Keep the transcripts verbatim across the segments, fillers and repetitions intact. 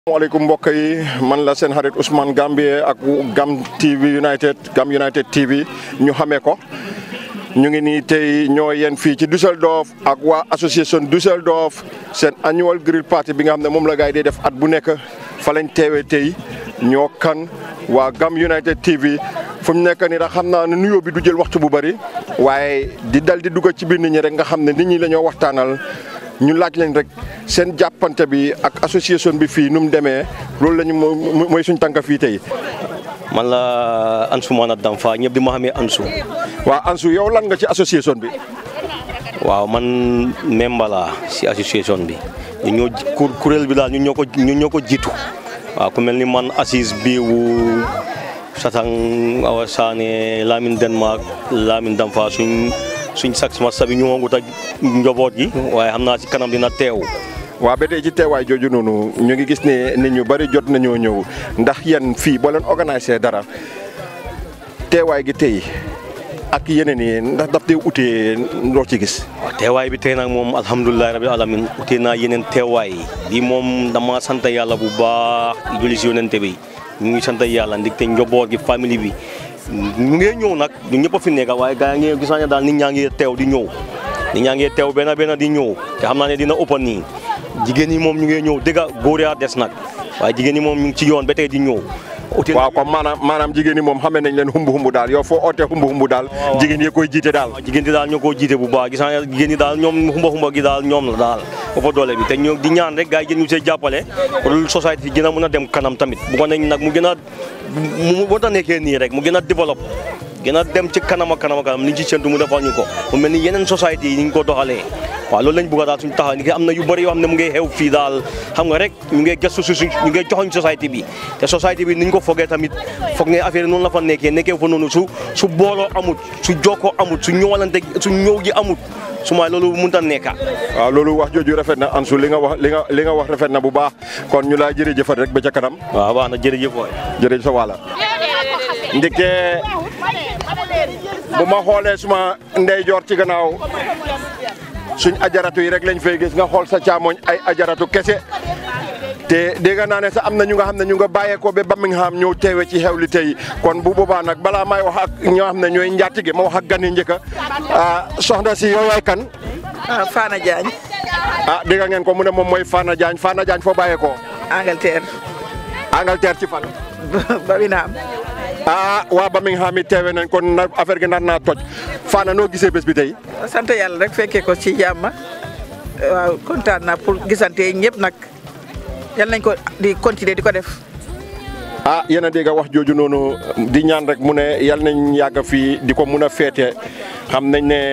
Assalamualaikum mbokk yi man la seen xarit Ousmane Gambie ak Gam T V United Gam United T V ñu xamee ko ñu ngi nii tey ñoo yeen fii ci Düsseldorf ak waa association Düsseldorf seen annual grill party bi nga xam ne moom la gaay di def at bu nekk fa lañ teewee tey ñoo kan waa Gam United T V fu mu nekk nii rek xam naa ne nuyoo bi du jël waxtu bu bari waaye di dal di dugg ci biir nit ñi rek nga xam ne nit ñi la ñoo waxtaanal ñu laaj leen rek seen jàppante bi ak association bi fii nu mu demee loolu la ñu mooy suñ tànk fii tey. man la Ansumana Danfa ñëpp di ma xamee Ansu. waaw Ansu yow lan nga ci association bi. waaw man membre laa si association bi ñu ñoo kuréel bi daal ñu ñoo ko ñu ñoo ko jiitu waaw ku mel ni man Assis Biwu Satang Awa Sané Lamine Denmark Lamine Danfa suñ. suñ sax ma sabi ñu ngi ak njaboot gi waaye xam naa si kanam dina teew. waaw ba tey ci teewaay jooju noonu ñu ngi gis ne nit ñu bari jot nañoo ñëw ndax yéen fii boo leen organisé dara teewaay gi tey ak yeneen yi ndax daf tey utee loo ci gis. waaw teewaay bi tey nag moom alhamdulilah rabil alamin utee naa yeneen teewaay bi moom dama sant yàlla bu baax julli si yonente bi ñu ngi sant yàlla ndigte njaboot gi famille bi. ñu ngi ñëw nag ñu ñëpp a fi nekk waaye gars yi gis naa ne daal nit ñaa ngi teew di ñëw nit ñaa ngi teew benn benn di ñëw te xam naa ne dina ëpp nii jigéen ñi moom ñu ngi ñëw dëgg góor yaa des nag waaye jigéen ñi moom ñu ngi ci yoon ba tey di ñëw. waaw comme maanaam maanaam jigéen ñi moom xamee nañ leen humbu humbu daal yow foo ootee humbu humbu daal jigéen ñi koy jiite daal. jigéen ñi daal ñoo koy jiite bu baax gis naa ne jigéen ñi daal ñoom humba humba gi daal ñoom la daal ëpp doole bi te ñoo di ñaan rek gars yi ñu see jàppale pour société gën a mën a dem kanam tamit bu ko nañ nag mu gën a mu boo tax nekkee nii rek mu gën a développe gën a dem ci kanam ak kanam ak kanam liñ ci séntu mu defal ñu ko mu mel ni yeneen société yi ni ñu ko doxalee waaw loolu lañ bëgg daal suñu taxaw ni am na yu bëri yoo xam ne mu ngi xew fii daal xam nga rek ñu ngi gëstu su ñu ngi joxoñ société bi te société bi ni ñu ko foogee tamit foog ne affaire noonu la fa nekkee nekkee fa noonu su su booloo amut su jokkoo amut su ñëwalante su ñëw gi amut su ma loolu mënut a nekka waaw loolu wax jooju rafet na Ansu li nga wax li nga li nga wax rafet na bu baax kon ñu laa jërëjëfat rek ba ca kanam. waaw baax na jërëjëf waay jërëjëf sa wàlla ndike bu ma xoolee suma ndeyjoor ci gannaaw suñ ajaratu yi rek lañ fay gis nga xool sa caamoñ ay ajaratu kese te dégg naa ne sax am na ñu nga xam ne ñu nga bàyyeekoo ba Birmingham ñëw teewe ci xew li tey kon bu boobaa nag balaa may wax ak ñoo xam ne ñooy njaatige ma wax ak gan yi njëkk a soxna si yow yaay kan. ah Fana Diagne. ah dégg ngeen ko mu ne moom mooy Fana Diagne Fana Diagne foo bàyyeekoo. Angleterre. Angleterre ci fan. Birmingham. ah waa Birmingham yi teewe nañ kon nag affaire gi nar naa toj Fana noo gisee bés bi tey. sant yàlla rek fekkee ko ci jàmm waaw kontaan naa pour gisante ñëpp nag yal nañ ko di continuer di ko def. ah yéen a dégg wax jooju noonu di ñaan rek mu ne yal nañ yàgg fii di ko mun a féete xam nañ ne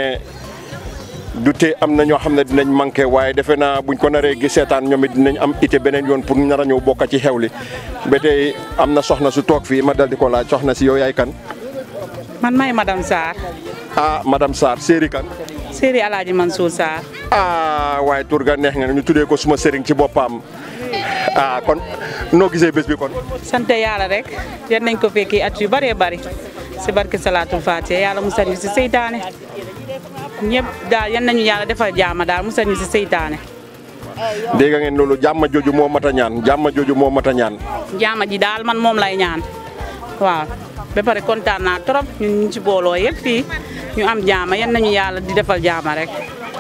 du tee am na ñoo xam ne dinañ manqué waaye defe naa buñ ko naree gi seetaan ñoom it dinañ am ité beneen yoon pour nar a ñëw bokk ci xew li ba tey am na soxna su toog fii ma dal di ko laaj soxna si yow yaay kan. man may madame Sarr. ah madame Sarr séeri kan. séeri Alaaji Mansour Sarr. ah waaye tur ga neex nga ñu tuddee ko suma sëriñ ci boppam ah kon noo gisee bés bi kon. sant yàlla rek yan nañ ko fekki at yu bëree bëri si barke Salaatul Faatiha yàlla musal ñu si seytaane ñëpp daal yan nañu yàlla defal jaama daal musal ñu si seytaane. dégg ngeen loolu jàmma jooju moo mat a ñaan jàmma jooju moo mat a ñaan. jaama ji daal man moom lay ñaan waaw ba pare kontaan naa trop ñun ñu ci booloo yëpp fii ñu am jaama yan nañu yàlla di defal jaama rek.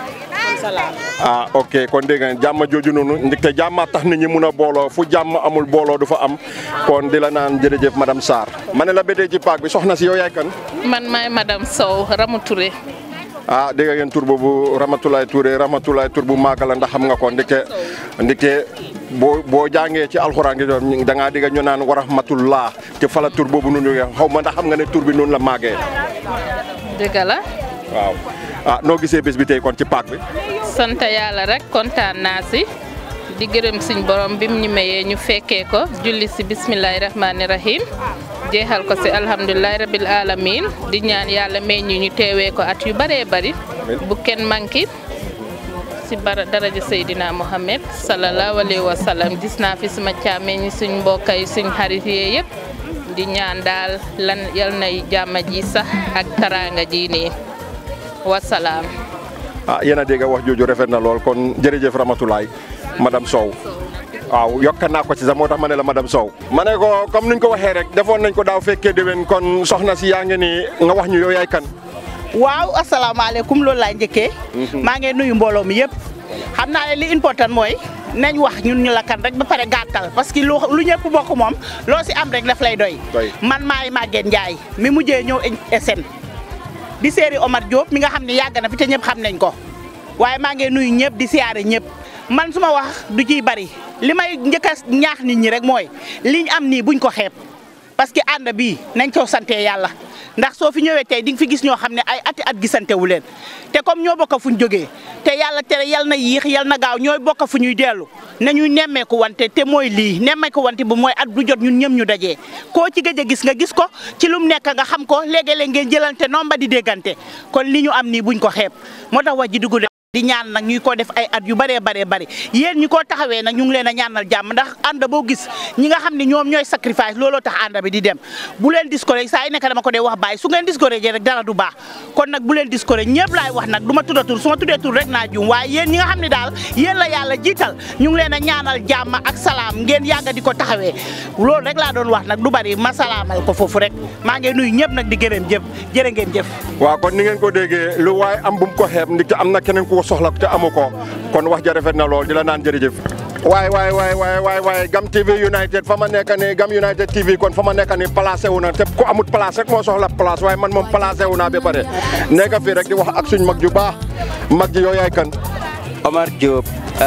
ah ok kon dégg nga jàmm jooju noonu ndaxte jàmm tax nit ñi mun a booloo fu jàmm amul booloo du fa am kon di la naan jërëjëf madame Sarr. ma ne la bédee ci paak bi soxna si yow yaay kan. man maay madame Sow Ramou Touré. ah dégg ngeen tur boobu Ramatoulaye Touré Ramatoulaye tur bu màgg la ndax xam nga ko ndaxte ndaxte boo boo jàngee ci alxuraan gi doon da ngaa dégg ñu naan wa rahmatullah te fa la tur boobu noonu xaw ma ndax xam nga ne tur bi noonu la màggee. dëgg la. waaw ah noo gisee bés bi tey kon ci paak bi. sant yàlla rek kontaan naa si di gërëm suñ borom bi mu ñu mayee ñu fekkee ko julli si bismillahi rahmaani rahim jeexal ko si alhamdulilahi rabil alamin di ñaan yàlla may ñu ñu teewee ko at yu bëree bëri bu kenn manqué si bara daraja Seydina Mohamed sallallahu alayhi wa sallam gis naa fi suma càmmee ñi suñ mbokk yi suñ xarit yi yëpp di ñaan daal lan yal nay jàmm ji sax ak taraanga ji nii wasalaam. ah yéen a dégg wax jooju rafet na lool kon jërëjëf Ramatoulaye madame Sow waaw yokk naa ko ci sax moo tax ma ne la madame Sow ma ne ko comme niñ ko waxee rek defoon nañ ko daaw fekkee déwén kon soxna si yaa ngi ni nga wax ñu yow yaay kan waaw asalaamaaleykum loolu laay njëkkee maa ngi nuyu mbooloo mi yëpp xam naa ne li important mooy nañ wax ñun ñu la kan rek ba pare gàttal parce que lu lu ñëpp bokk moom loo si am rek daf lay doy man maay Maguette Ndiaye mi mujjee ñëw S N di séeri Omar Diop mi nga xam ne yàgg na fi te ñëpp xam nañ ko waaye maa ngi nuyu ñëpp di siyaare ñëpp man su ma wax du ciy bari li may njëkk a ñaax nit ñi rek mooy liñ am nii buñ ko xeeb parce que ànd bi nañ ko sante yàlla ndax soo fi ñëwee tey di nga fi gis ñoo xam ne ay ati at gisante wu leen te comme ñoo bokk fu ñu jógee te yàlla tere yal na yéex yal na gaaw ñooy bokk fu ñuy dellu nañuy nemmeeku wante te mooy lii nemmeeku wante bu mooy at bu jot ñun ñëm ñu dajee koo ci gëj a gis nga gis ko ci lu mu nekk nga xam ko léegi-léeg ngeen jëlante nomba di déggante kon li ñu am nii buñ ko xeeb moo tax wax ji dugg di ñaan nag ñuy ko def ay at yu bëree bëree bëri yéen ñi ko taxawee nag ñu ngi leen a ñaanal jàmm ndax ànd boo gis ñi nga xam ne ñoom ñooy sacrifice looloo tax ànd bi di dem bu leen discourage saa yi nekk dama ko dee wax bàyyi su ngeen discourage rek dara du baax kon nag bu leen discourage ñëpp laay wax nag du ma tudda tur su ma tuddee tur rek naa juum waaye yéen ñi nga xam ne daal yéen la yàlla jiital ñu ngi leen a ñaanal jàmm ak salaam ngeen yàgga di ko taxawee loolu rek laa doon wax nag du bëri ma salaamal ko foofu rek maa ngi nuyu ñëpp nag di gërëm jëf jërë ngeen jëf waaw kon ni ngeen ko déggee lu waaye am bu mu ko xeeb ndik te am na keneen ku ko soxla te amu ko kon wax ja rafet na lool di la naan jërëjëf waay waay waay waay waay waay Gam T V United fa ma nekk ni Gam United T V kon fa ma nekk ni placé wu na te ku amut place rek moo soxla place waaye man moom placé wu naa ba pare nekk fii rek di wax ak suñ mag ju baax mag ji yow yaay kan Omar Diop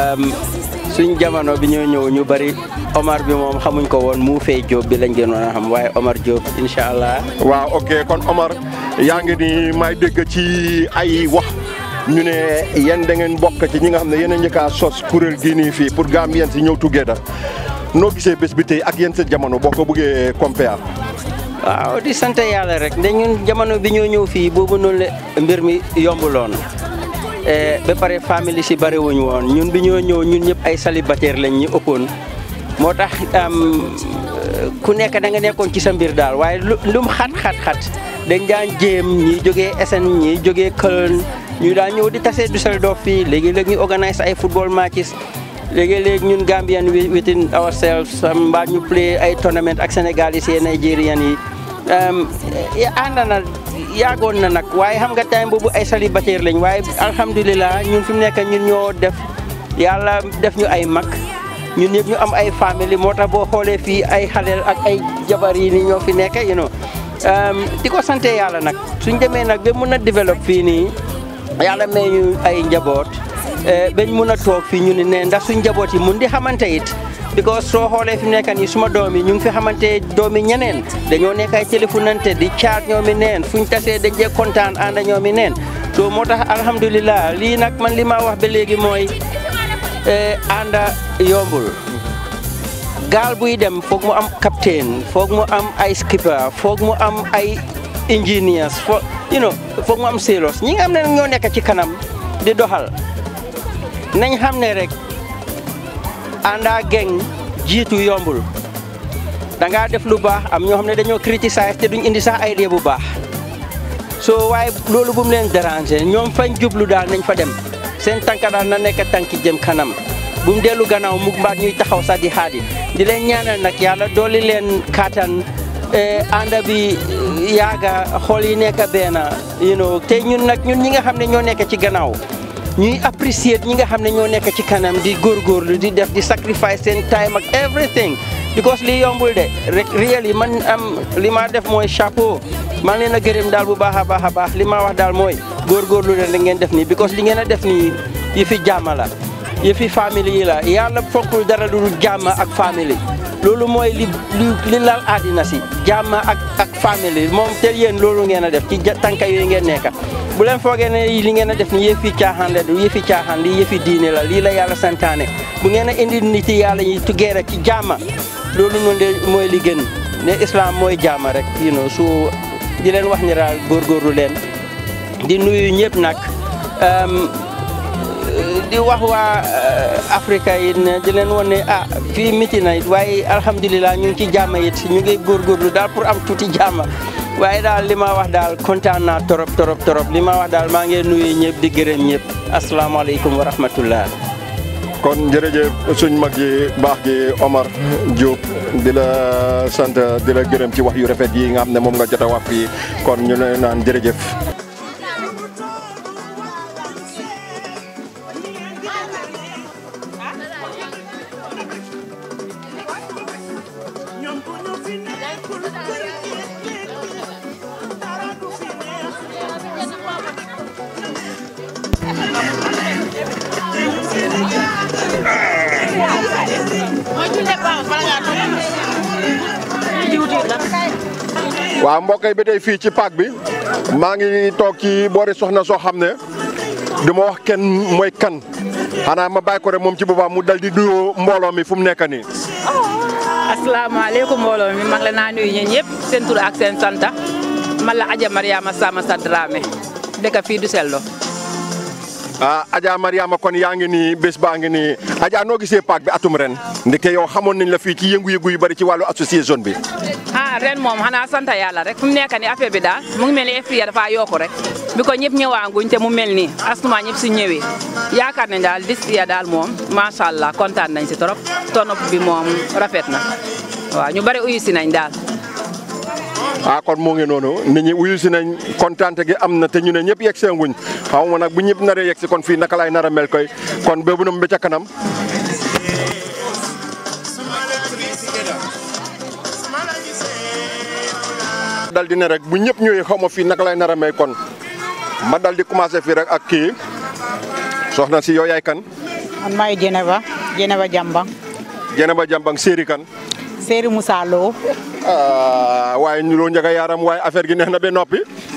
suñ jamono bi ñoo ñëw ñu bari Omar bi moom xamuñ ko woon mu fay Diop bi lañ gënoon a xam waaye Omar Diop incha allah. waaw ok kon Omar yaa ngi ni may dégg ci ay wax ñu ne yéen da ngeen bokk ci ñi nga xam ne yéen a njëkk a sos kuréel gii nii fii pour Gambien si ñëw together noo gisee bés bi tey ak yéen sa jamono boo ko bëggee compare. waaw di sant yàlla rek ne ñun jamono bi ñoo ñëw fii boobu noonu la mbir mi yombuloon ba pare famille si bari wuñ woon ñun bi ñoo ñëw ñun ñëpp ay célibataire lañ ñu ëppoon moo tax ku nekk da nga nekkoon ci sa mbir daal waaye lu mu xat xat xat dañ daan jéem ñi jógee S N ñi jógee Köln ñu daan ñëw di tase Düsseldorf fii léegi-léegi ñu organise ay football matches léegi-léegi ñun Gambian within ourselves mbaa ñu play ay tournament ak Sénégalais yi Nigerian yi ànd na yaagoon na nag waaye xam nga time boobu ay célibataire lañ waaye alhamdulilah ñun fi mu nekk ñun ñoo def yàlla def ñu ay mag ñun ñëpp ñu am ay famille moo tax boo xoolee fii ay xaleel ak ay jabar yi ni ñoo fi nekk you know di ko sante yàlla nag suñ demee nag ba mën a développe fii nii yàlla may ñu ay njaboot bañ mun a toog fii ñu ne ndax suñ njaboot yi mun di xamante it because soo xoolee fi mu nekk nii suma doom yi ñu ngi fi xamante doomi ñeneen dañoo nekk ay téléphonante di caat ñoomi neen fuñ tasee dañ jee kontaan ànd ñoomi neen so moo tax alhamdulilah lii nag man li ma wax ba léegi mooy ànda yombul gaal buy dem foog mu am capitaine foog mu am ay skipper foog mu am ay engineers foog you know foog mu am sailors ñi nga xam ne ñoo nekk ci kanam di doxal nañ xam ne rek ànda geng jiitu yombul da ngaa def lu baax am ñoo xam ne dañoo criticiser te duñ indi sax ay idée bu baax so waaye loolu bu mu leen déranger ñoom fañ jublu daal nañ fa dem seen tànka daal na nekk tànki jëm kanam bu mu dellu gannaaw mu mbaat ñuy taxaw sax di xaadi di leen ñaanal nag yàlla dooli leen kattan ànd bi yaaga xool yi nekk benn you know te ñun nag ñun ñi nga xam ne ñoo nekk ci gannaaw ñuy apprécier ñi nga xam ne ñoo nekk ci kanam di góorgóorlu di def di sacrifice seen time ak everything because li yombul de rek réel yi man am li ma def mooy chapeau maa ngi leen a gërëm daal bu baax a baax a baax li ma wax daal mooy góorgóorlu leen la ngeen def nii because li ngeen a def nii yi fi jàmm la yi fi famille yi la yàlla fonkul dara lu dul jàmm ak famille loolu mooy li li lal àddina si jàmm ak ak famille moom te yéen loolu ngeen a def ci tànka yooyu ngeen nekk bu leen foogee ne li ngeen a def ni yëfi caaxaan la du yëfi caaxaan lii yëfi diine la lii la yàlla santaane bu ngeen a indi nit yi yàlla yi tugeera ci jàmm loolu noonu de mooy li gën ne islam mooy jàmm rek you know su di leen wax ni daal góorgóorlu leen di nuyu ñëpp nag di wax waa Afrique yi ne di leen wan ne ah fii miti na it waaye alhamdulilah ñu ngi ci jàmm it ñu ngi góorgóorlu daal pour am tuuti jàmm waaye daal li ma wax daal kontaan naa torop torop torop li ma wax daal maa ngi nuyu ñëpp di gërëm ñëpp asalaamaaleykum wa rahmatullah kon jërëjëf suñ mag ji baax ji Omar Diop di la sant di la gërëm ci wax yu rafet yi nga xam ne moom nga jot a wax fii kon ñu ne naan jërëjëf. waaw mbokk yi ba tey fii ci parc bi maa ngi toog ci boori soxna soo xam ne du ma wax kenn mooy kan xanaa ma bàyyi ko rek moom ci boppam mu dal di nuyoo mbooloo mi fu mu nekk nii. asalaamaaleykum mbooloo mi mag la naa nuyu ñeen ñëpp seen tur ak seen santa man la Adja Mariama Sama Dramé dëkk fii du sello ah Adja Mariama kon yaa ngi nii bés baa ngi nii Adja noo gisee parc bi atum ren ndeke yow xamoon nañ la fii ci yëngu-yëngu yu bari ci wàllu association bi. ah ren moom xanaa sant yàlla rek fu mu nekk nii affaire bi daal mu ngi mel ni F I A dafa yokku rek bi ko ñëpp ñëwaanguñ te mu mel nii asuma ñëpp su ñëwee yaakaar nañ daal dis ya daal moom macha allah kontaan nañ si trop tonop bi moom rafet na waaw ñu bari uyu si nañ daal. ah kon moo ngi noonu nit ñi uyu si nañ kontaante gi am na te ñu ne ñëpp yegg seen nguñ xaw ma nag bu ñëpp naree yegg si kon fii naka laay nar a mel koy kon boobu noonu ba ca kanam. dal di ne rek bu ñëpp ñëwee xaw ma fii naka lay nar a mel kon ma dal di commencé fii rek ak kii soxna si yow yaay kan. man maay Jeneba Jeneba Jambang. Jeneba Jambang séeri kan. séeri Moussa Lo. waaye ñu loo njëkk a yaaram waaye affaire gi neex na ba noppi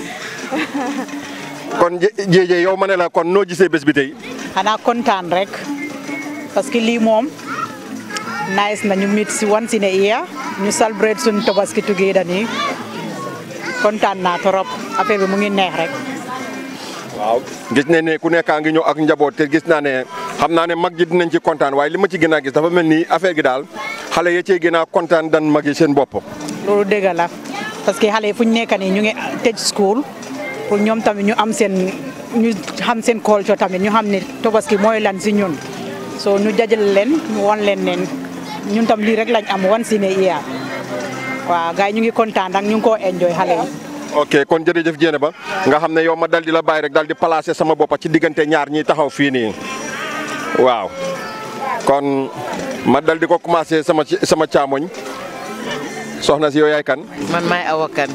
kon jéejee yow ma ne la kon noo gisee bés bi tey. xanaa kontaan rek parce que lii moom nice na ñu meet si once in a year ñu celebrate suñu Tabaski together nii kontaan naa trop affaire bi mu ngi neex rek. waaw gis nañ ne ku nekkaa ngi ñëw ak njaboot te gis naa ne xam naa ne mag ji dinañ ci kontaan waaye li ma ci gën a gis dafa mel ni affaire gi daal xale ya cee gën a kontaan dan mag yi seen bopp. loolu dëgg la parce que xale yi fu ñu nekk nii ñu ngi tëj school pour ñoom tamit ñu am seen ñu xam seen culture tamit ñu xam ne Tabaski mooy lan si ñun so ñu jajal leen ñu won leen ne ñun tam lii rek lañ am once in a year waaw gars yi ñu ngi kontaan ak ñu ngi koo enjoy xale yi. ok kon jërëjëf Jéene ba nga xam ne yow ma dal di la bàyyi rek dal di placer sama boppa ci diggante ñaar ñiy taxaw fii nii waaw kon ma dal di ko commencé sama sama caamoñ soxna si yow yaay kan. man maay Awa Kan.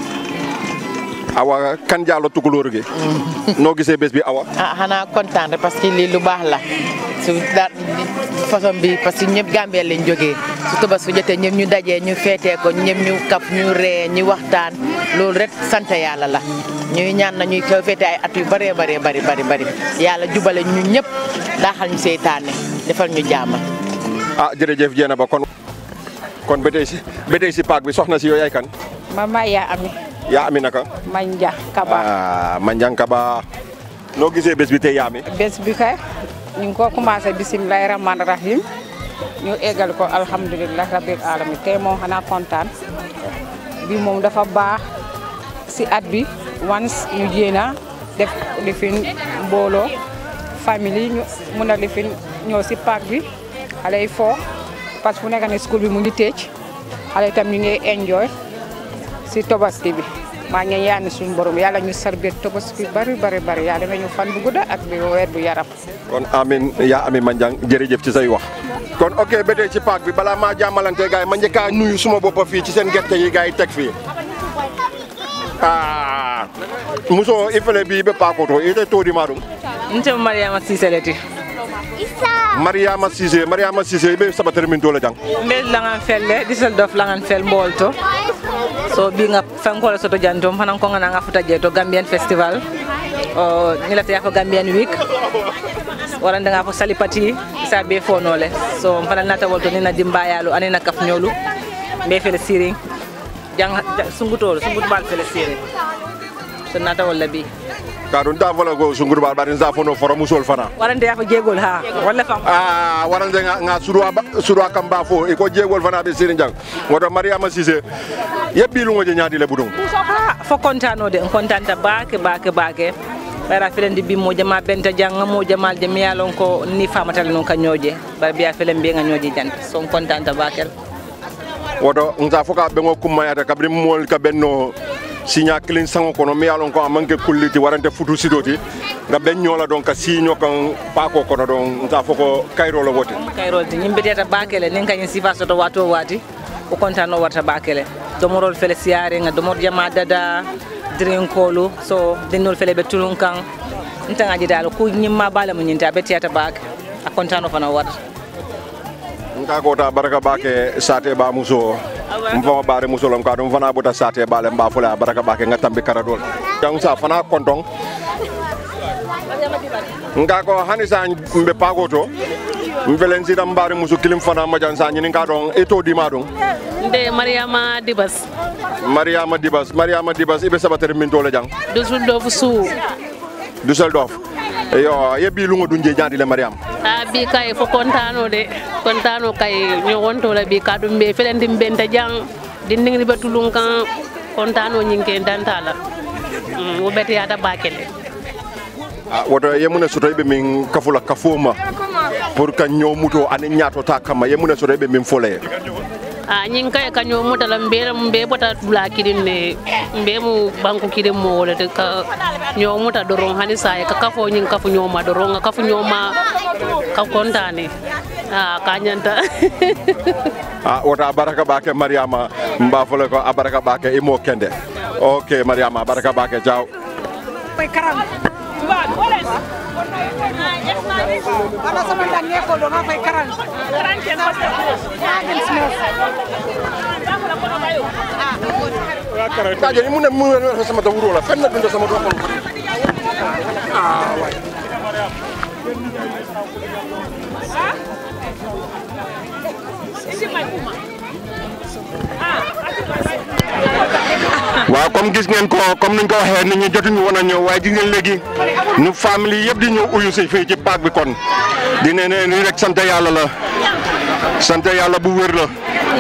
Awa Kan Diallo tukulóor gi. noo gisee bés bi Awa. ah xanaa kontaan rek parce que lii lu baax la su daal façon bi parce que ñëpp Gambie lañ jógee su Tabaski jotee ñëpp ñu dajee ñu feetee ko ñëpp ñu kaf ñu ree ñu waxtaan loolu rek sant yàlla la ñuy ñaan na ñuy ko feete ay at yu bëree bëree bëri bëri bëri yàlla jubale ñu ñëpp daaxal ñu seytaane defal ñu jàmm. ah jërëjëf Jéene ba kon kon ba tey si ba tey si paak bi soxna si yow yaay kan. mama yaa ami. yaa ami naka. Manja Kaba. ah Manja Kaba noo gisee bés bi tey yaa ami. bés bi kay ñu ngi ko commencé bisimilah rahmaani rahim ñu eggal ko alhamdulilah rabbil alamin tey moom xanaa kontaan bi moom dafa baax si at bi once ñu jéena def lifin mbooloo famille ñu mun a lifin ñëw si parc bi xale yi foo parce que fu nekk ne school bi mu ngi tëj xale itam ñu ngi enjoy si Tabaski bi maa ngi ñaan suñu borom yàlla ñu sarbet Tabaski bari bari bari yàlla nañu fan bu gudda ak bi weer bu yaram. kon amin yaa ami Manjang jërëjëf ci say wax. kon ok ba tey ci paak bi balaa maa jàmmalante gars yi ma njëkkaa nuyu suma boppa fii ci seen gerte yi gars yi teg fii ah muso ifele bi be paakoto ite toodi maɗum. nte Mariama Cissé leti. Mariama Cissé Mariama Cissé be sabatere min dole jang. mbel langan felle disel dof langan fel mbolto so bi nga fankole soto jantom hanan ko ngana nga futa jeto Gambian Festival o nilata ya fo Gambian Week warande nga fo salipati sa be fonole so fana nata wolto ni na dimbayalu anina kaf ñolu be fele siring jang sungutolo sungutbal fele siring so nata wala bi kadun da vola go sungur bal barin za fono foro musol fana warande ya fo jegol ha wala fam ah warande nga nga surwa surwa kamba fo e ko jegol fana be siring jang wodo Mariama Cissé yebbi lu ngoje nyaadi le budum ah fo kontano de kontanta baake baake baake bara felendi bi mo jama benta janga mo jamal de mi yalon ko ni famatal non ka ñoje bara biya felen be nga ñoje jant son contente bakel woto nza foka be ngo kumayata kabri mol ka benno sinya clean sango kono mi yalon ko amanke kulliti warante futu sidoti nga ben ñola don ka sinyo kan pako kono don nza foko kayro lo wote kayro ti nyimbe teta bakele nen kanyi sifa soto wato wati o kontano warta bakele domorol fele siare nga domor jama dada drinkolu so dinol fele be tulun kan ntanga ji dal ku nyimma bala mu nyinta be teta bak a kontano fana warta nka ko ta baraka bake sate ba muso mfama bare muso lam ka dum fana bota sate ba le mba fula baraka bake nga tambi karadol jang sa fana kontong nka ko hanisa mbe pagoto mbelen si dam bare muso kilim fana majan sa nyini ka don eto di ma don nde mariama dibas mariama dibas mariama dibas ibe sabatere min tole jang Düsseldorf su Düsseldorf yo yebi lungo dunje jandi le mariam a bi kay fo kontano de kontano kay ñowonto la bi kadum be felendi benta jang dindingi betulun kan kontano nyinke dantala wo beti ata bakele ah woto yemuna soto be min kafula kafoma pour ka ñomuto ani ñaato ta kama yemuna soto be min fole a ñing kay ka ñomuta la mbere mbe bota dula kidin ne mbe mu banku kidin mo wala te ka ñomuta doron hani say ka kafo ñing kafu ñoma doron ka kafu ñoma ka kontane ah ka ñanta ah wota baraka bake mariama mba fole ko baraka bake imo kende okay mariama baraka bake ciao pay karam ala sama dange ko do ma fay karam karam ken ma ah jadi mun mun sama ta wuro la fenn dunda sama do ko ah way waaw comme gis ngeen ko comme niñ ko waxee nit ñi jotuñu woon a ñëw waaye gis ngeen léegi ñu famille yëpp di ñëw uyu si fii ci parc bi kon di ne ne ni rek sant yàlla la sant yàlla bu wér la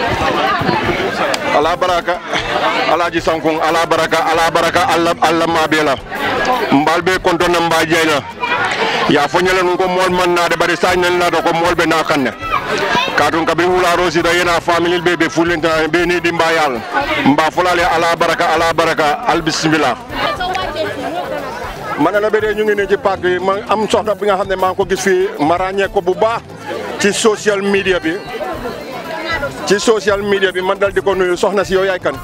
ala baraka alaji sankung ala baraka ala baraka alla alla mabe la mbal be konto na mba jeyna ya fonyele ko mol man na de bari sagnel na do ko mol be na kanne kadun kabri wula rosi da yena family be be fulenta be ni di mbayal mba fulale ala baraka ala baraka al bismillah manana be de ñu ngi ne ci parc bi ma am soxna bi nga xamne ma ko gis fi ma ragne ko bu baax ci social media bi ci social media bi man dal di ko nuyu soxna si yow yaay kan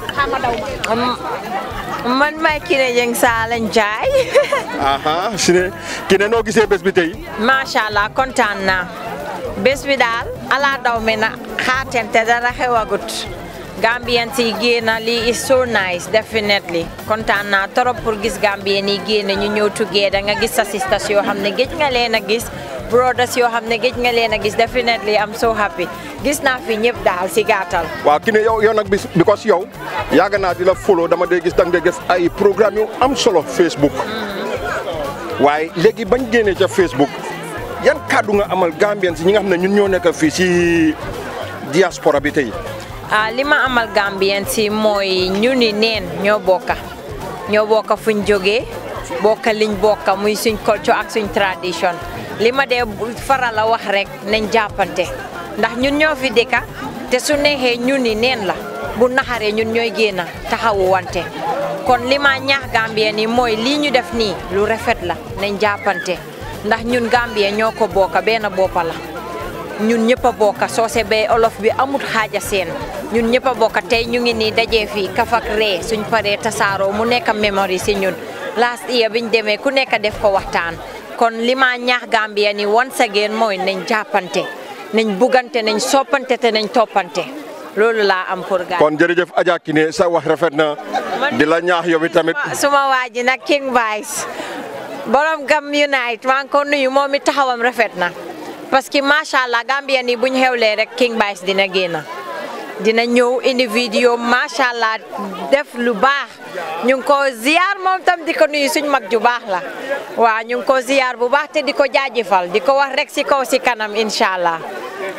man may Kine Jeng Sala Njaay aha sine Kine no gisee bés bi tey masha Allah kontaan naa bés bi daal ala daw me na xaatente dara xewagut Gambian si génn lii is so nice definitely kontaan naa trop pour gis Gambian yi génn ñu ñëw together nga gis sa sisters yoo xam ne géej nga leen a gis brothers yoo xam ne géej nga leen a gis definitely I'm so happy gis naa fi ñëpp daal si gàttal. waaw Kine yow yow nag bis because yow yàgg naa di la follow dama dee gis da nga def ay programme yu am solo Facebook waaye léegi bañ génnee ca Facebook yan kàddu nga amal Gambian si ñi nga xam ne ñun ñoo nekk fii si diaspora bi tey. ah li ma amal Gambien si mooy ñu ni neen ñoo bokka ñoo bokka fuñ jógee bokka liñ bokka muy suñ culture ak suñ tradition li ma dee faral a wax rek nañ jàppante ndax ñun ñoo fi dëkka te su neexee ñu ni neen la bu naxaree ñun ñooy génn taxawu wante kon li ma ñaax Gambien yi mooy lii ñu def nii lu rafet la nañ jàppante ndax ñun Gambien ñoo ko bokka benn boppa la ñun ñëpp a bokka soose bee olof bi amut xaaja seen ñun ñëpp a bokka tey ñu ngi nii dajee fii kafak ree suñ paree tasaaroo mu nekk memory si ñun last year biñ demee ku nekk def ko waxtaan kon li ma ñaax Gambia ni once again mooy nañ jàppante nañ bugante nañ soppante te nañ toppante loolu laa am pour gars. kon jërëjëf Adja Kine sa wax rafet na di la ñaax yow tamit. suma waa ji nag King Vice borom Gam Unite maa ngi ko nuyu moom mi taxawam rafet na. parce que macha allah Gambien yi bu ñu xewlee rek King Vice dina génn dina ñëw indi vidéo macha allah def lu baax ñu ngi ko ziar moom tam di ko nuyu suñ mag ju baax la waaw ñu ngi ko ziar bu baax te di ko jaajëfal di ko wax rek si kaw si kanam incha allah.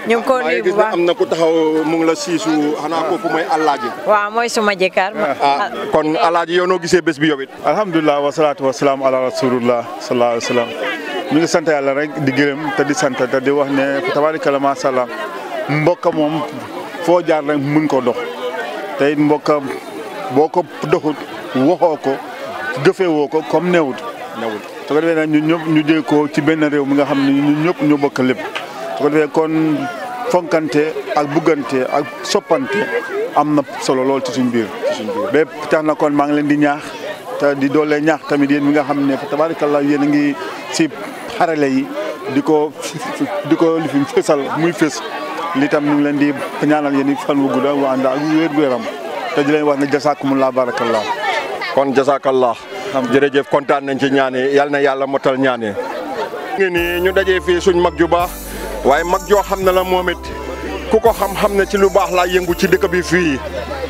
ñu ngi ko nuyu bu baax am na ku taxaw mu ngi la siisu xanaa kooku mooy Alaaji. waaw mooy suma jëkkër. ah kon Alaaji yow noo gisee bés bi yow it. alhamdulilah wasalaatu wasalaam ala rasulillah sallallahu alayhi wa sallam ñu ngi sant yàlla rek di gërëm te di sant te di wax ne tabaarikalla macha allah mbokk moom foo jaar rek mun ko dox te it mbokk boo ko doxut waxoo ko gëfee woo ko comme newut newut su ko defee nag ñun ñëpp ñu jël ko ci benn réew mi nga xam ne ñun ñëpp ñu bokk lépp su ko defee kon fonkante ak buggante ak soppante am na solo lool ci suñ biir bépp tax na kon maa ngi leen di ñaax te di doole ñaax tamit yéen mi nga xam ne tabaarikalla yéen a ngi si xarale yi di ko di ko li fi fésal muy fés li tam ñu ngi leen di ñaanal yéen i fan wu gudda waa ànd ak wér gu yaram te di leen wax ne jasaakumullah barakallah kon jasaakallah jërëjëf kontaan nañ ci ñaane yal na yàlla motal ñaane ngi ni ñu dajee fii suñ mag ju baax waaye mag joo xam ne la moom it ku ko xam-xam ne ci lu baax laa yëngu ci dëkk bi fii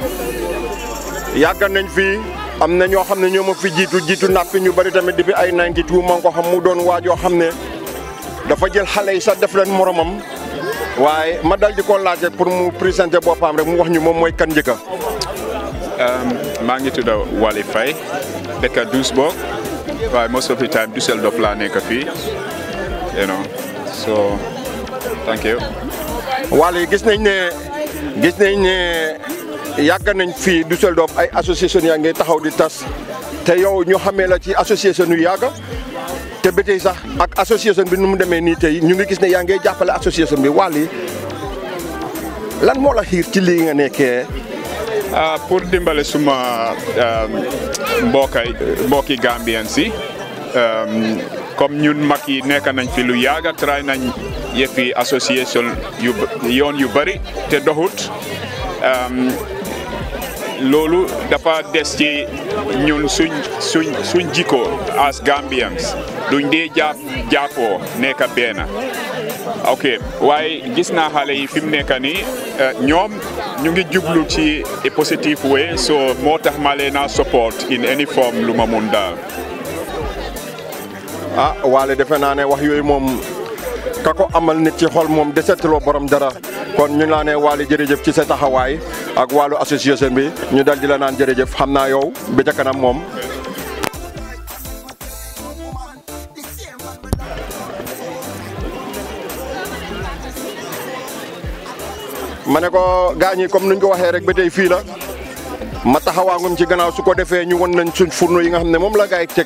yàgg nañ fii am na ñoo xam ne ñoo ma fi jiitu jiitu naat fi ñu bari tamit depuis ay ninety-two maa ngi ko xam mu doon waajoo xam ne dafa jël xale yi sax def leen moromam waaye ma dal di ko laajte pour mu présenter boppam rek mu wax ñu moom mooy kan njëkka. maa ngi tudd Wali Faye dëkk Duisburg waaye most of the time Düsseldorf laa nekk fii you know so thank you. Wali gis nañ ne gis nañ ne yàgg nañ fii Düsseldorf ay association yaa ngi taxaw di tas te yow ñu xamee la ci association yu yàgg te ba tey sax ak association bi nu mu demee nii tey ñu ngi gis ne yaa ngi jàppale association bi Wali lan moo la xiir ci lii nga nekkee. ah pour dimbale suma mbokkay mbokki Gambien si comme ñun mag yi nekk nañ fi lu yàgg try nañ yëfi association yu yoon yu bëri te doxut loolu dafa des ci ñun suñ suñ suñ jikko as Gambians duñ dee jàpp jàppoo nekk benn ok waaye gis naa xale yi fi mu nekk nii ñoom ñu ngi jublu ci a positive way so moo tax ma leen a support in any form lu ma mun daal. ah Wally defe naa ne wax yooyu moom ka ko amal nit ci xol moom desetloo borom dara kon ñu laa ne Wally jërëjëf ci sa taxawaay ak wàllu association bi ñu dal di la naan jërëjëf xam naa yow bi ca kanam moom. ma ne ko gaañ yi comme nuñ ko waxee rek ba tey fii la ma taxawaangum ci gannaaw su ko defee ñu won nañ suñ fourneau yi nga xam ne moom la gaay teg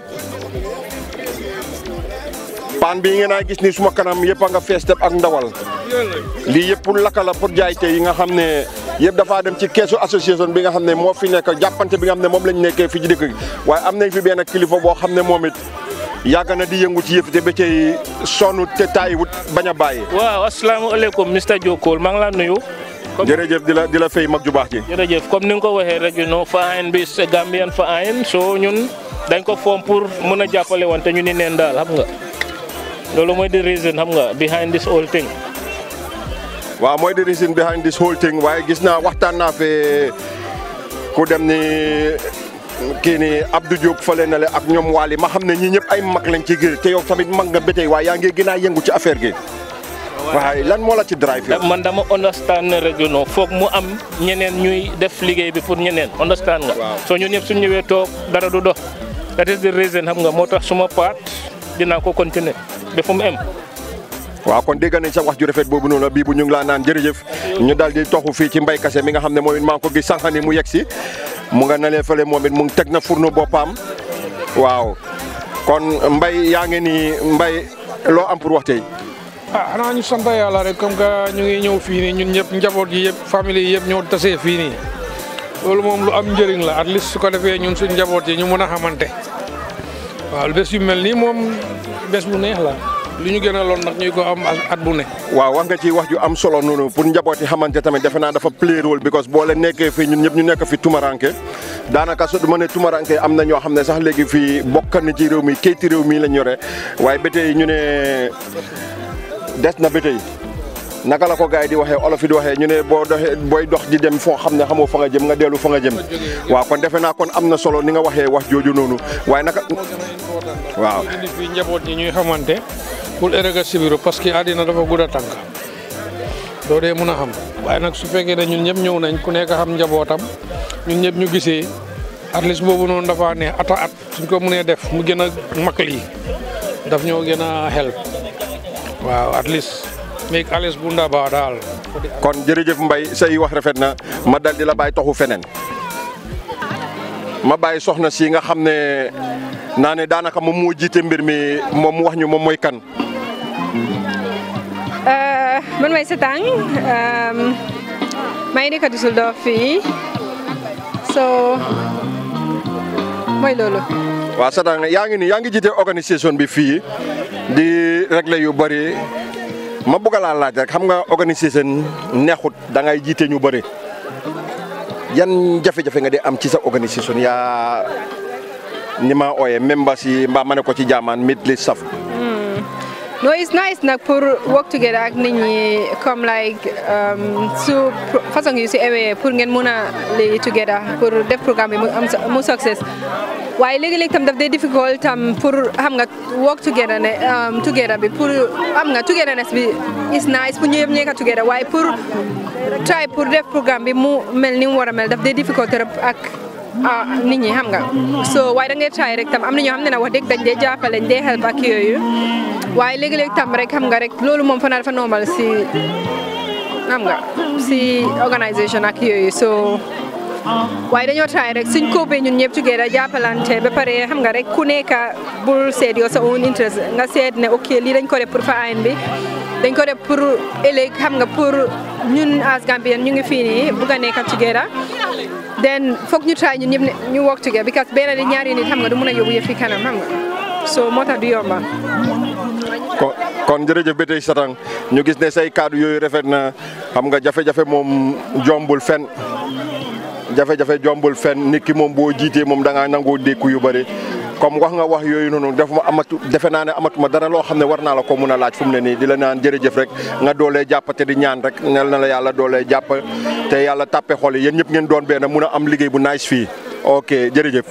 paan bii ngeen a gis ni suma kanam yëpp a nga fees teb ak ndawal lii yëpp pour lakka la pour jaay te yi nga xam ne yëpp dafaa dem ci keesu association bi nga xam ne moo fi nekk jàppante bi nga xam ne moom lañ nekkee fii ci dëkk gi waaye am nañ fi benn kilifa boo xam ne moom it yàgg na di yëngu ci yëf te ba tey sonn te taayiwut bañ a bàyyi. waaw asalaamaaleykum mister Jokol maa ngi la nuyu. jërëjëf di la di la fay mag ju baax ji. jërëjëf comme ni nga ko waxee rek you know Faayen bi c'est Gambian Faayen so ñun dañ ko foom pour mën a jàppale wante ñu ni neen daal xam nga loolu mooy the reason xam nga behind this whole thing. waaw mooy the reason behind this whole thing waaye gis naa waxtaan naa fee ku dem ni kii ni Abdou Diop fële na le ak ñoom Wally ma xam ne ñi ñëpp ay mag lañ ci gër te yow tamit mag nga ba tey waaye yaa ngi gën a yëngu ci affaire gi. waaye lan moo la ci drive yow. man dama understand ne rek you know foog mu am ñeneen ñuy def liggéey bi pour ñeneen understand nga. soo ñun ñëpp suñ ñëwee toog dara du dox. that is the reason xam nga moo tax suma part dinaa ko continuer ba fu mu em. waaw kon dégg nañ sa wax ju rafet boobu noonu bii bu ñu ngi laa naan jërëjëf ñu daal di toxu fii ci Mbay Kase mi nga xam ne mooy maa ngi ko gis sànq ni mu yegg si mu nga nalee fële moom it mu ngi teg na fourneau boppam waaw kon Mbay yaa ngi nii Mbay loo am pour wax tey. ah xanaa ñu sant yàlla rek comme que ñu ngi ñëw fii nii ñun ñëpp njaboot yi yëpp famille yi yëpp ñoo tasee fii nii loolu moom lu am njëriñ la at least su ko defee ñun suñ njaboot yi ñu mën a xamante waaw bés yu mel nii moom bés bu neex la lu ñu gën a loon nag ñuy ko am at bu ne. waaw wax nga ci wax ju am solo noonu pour njaboot yi xamante tamit defe naa dafa play rôle because boo leen nekkee fii ñun ñëpp ñu nekk fi tumaranke daanaka su ma ne tumaranke am na ñoo xam ne sax léegi fii bokk na ci réew mi kayiti réew mi lañ yore waaye ba tey ñu ne des na ba tey naka la ko gars yi di waxee olof yi di waxee ñu ne boo doxee booy dox di dem foo xam ne xamoo fa nga jëm nga dellu fa nga jëm waaw kon defe naa kon am na solo ni nga waxee wax jooju noonu waaye naka. waaw indi fii njaboot yi ñuy xamante pour ërëg a sibiru parce que àddina dafa gudd a tànk doo dee mun a xam waaye nag su fekkee ne ñun ñëpp ñëw nañ ku nekk xam njabootam ñun ñëpp ñu gisee at least boobu noonu dafa ne ata at suñ ko mënee def mu gën a mag lii daf ñoo gën a help waaw at least make Alice bu Ndaba daal. kon jërëjëf Mbaye say wax rafet na ma dal di la bàyyi toxu feneen ma bàyyi soxna si nga xam ne naa ne daanaka moom moo jiite mbir mi moom mu wax ñu moom mooy kan. man may Satang maa ngi dëkk Düsseldorf fii so mooy loolu. waaw Satang yaa ngi ni yaa ngi jiite organisation bi fii di régler yu bëri ma bëgg laa laaj rek xam nga organisation neexut da ngay jiite ñu bëri yan jafe-jafe nga di am ci sa organisation yaa ni ma ooyee members yi mbaa ma ne ko ci jaamaan mit li saf. No, it's nice nag pour work together ak nit ñi comme like su façon yu si ewee pour ngeen mun a lay together pour def programme bi mu am mu success waaye léegi-léegi tam daf day difficult tam pour xam nga work together ne together bi pour xam nga togetherness bi is nice pour ñu yëpp ñeeka together waaye pour try pour def programme bi mu mel ni mu war a mel daf day difficult trop ak nit ñi xam nga so waaye da ngay try rek tam am na ñoo xam ne nag wax dëgg dañ dee jàppale dañ dee help ak yooyu waaye léegi-léegi tam rek xam nga rek loolu moom fanaa dafa normal si xam nga si organisation ak yooyu so waaye dañoo try rek suñ koobee ñun ñëpp together jàppalante ba pare xam nga rek ku nekk bul seet yow sa own interest nga seet ne ok lii dañ ko def pour fa ayin bi dañ ko def pour ëllëg xam nga pour ñun as Gambien ñu ngi fii nii bugg a nekk together then foog ñu try ñun ñëpp ne ñu work together because benn di ñaari nit xam nga du mun a yóbbu yëf fi kanam xam nga so moo tax du yomba. kon kon jërëjëf ba tey Satang ñu gis ne say kaddu yooyu rafet na xam nga jafe-jafe moom jombul fen jafe-jafe jombul fen nit ki moom boo jiitee moom da ngaa nangoo dékku yu bëri comme wax nga wax yooyu noonu def ma amatu defe naa ne amatuma dara loo xam ne war naa la ko mun a laaj fu mu ne nii di la naan jërëjëf rek nga doolee jàpp te di ñaan rek nel na la yàlla doolee jàpp te yàlla tàppe xol yi yéen ñëpp ngeen doon benn mun a am liggéey bu nice fii ok jërëjëf.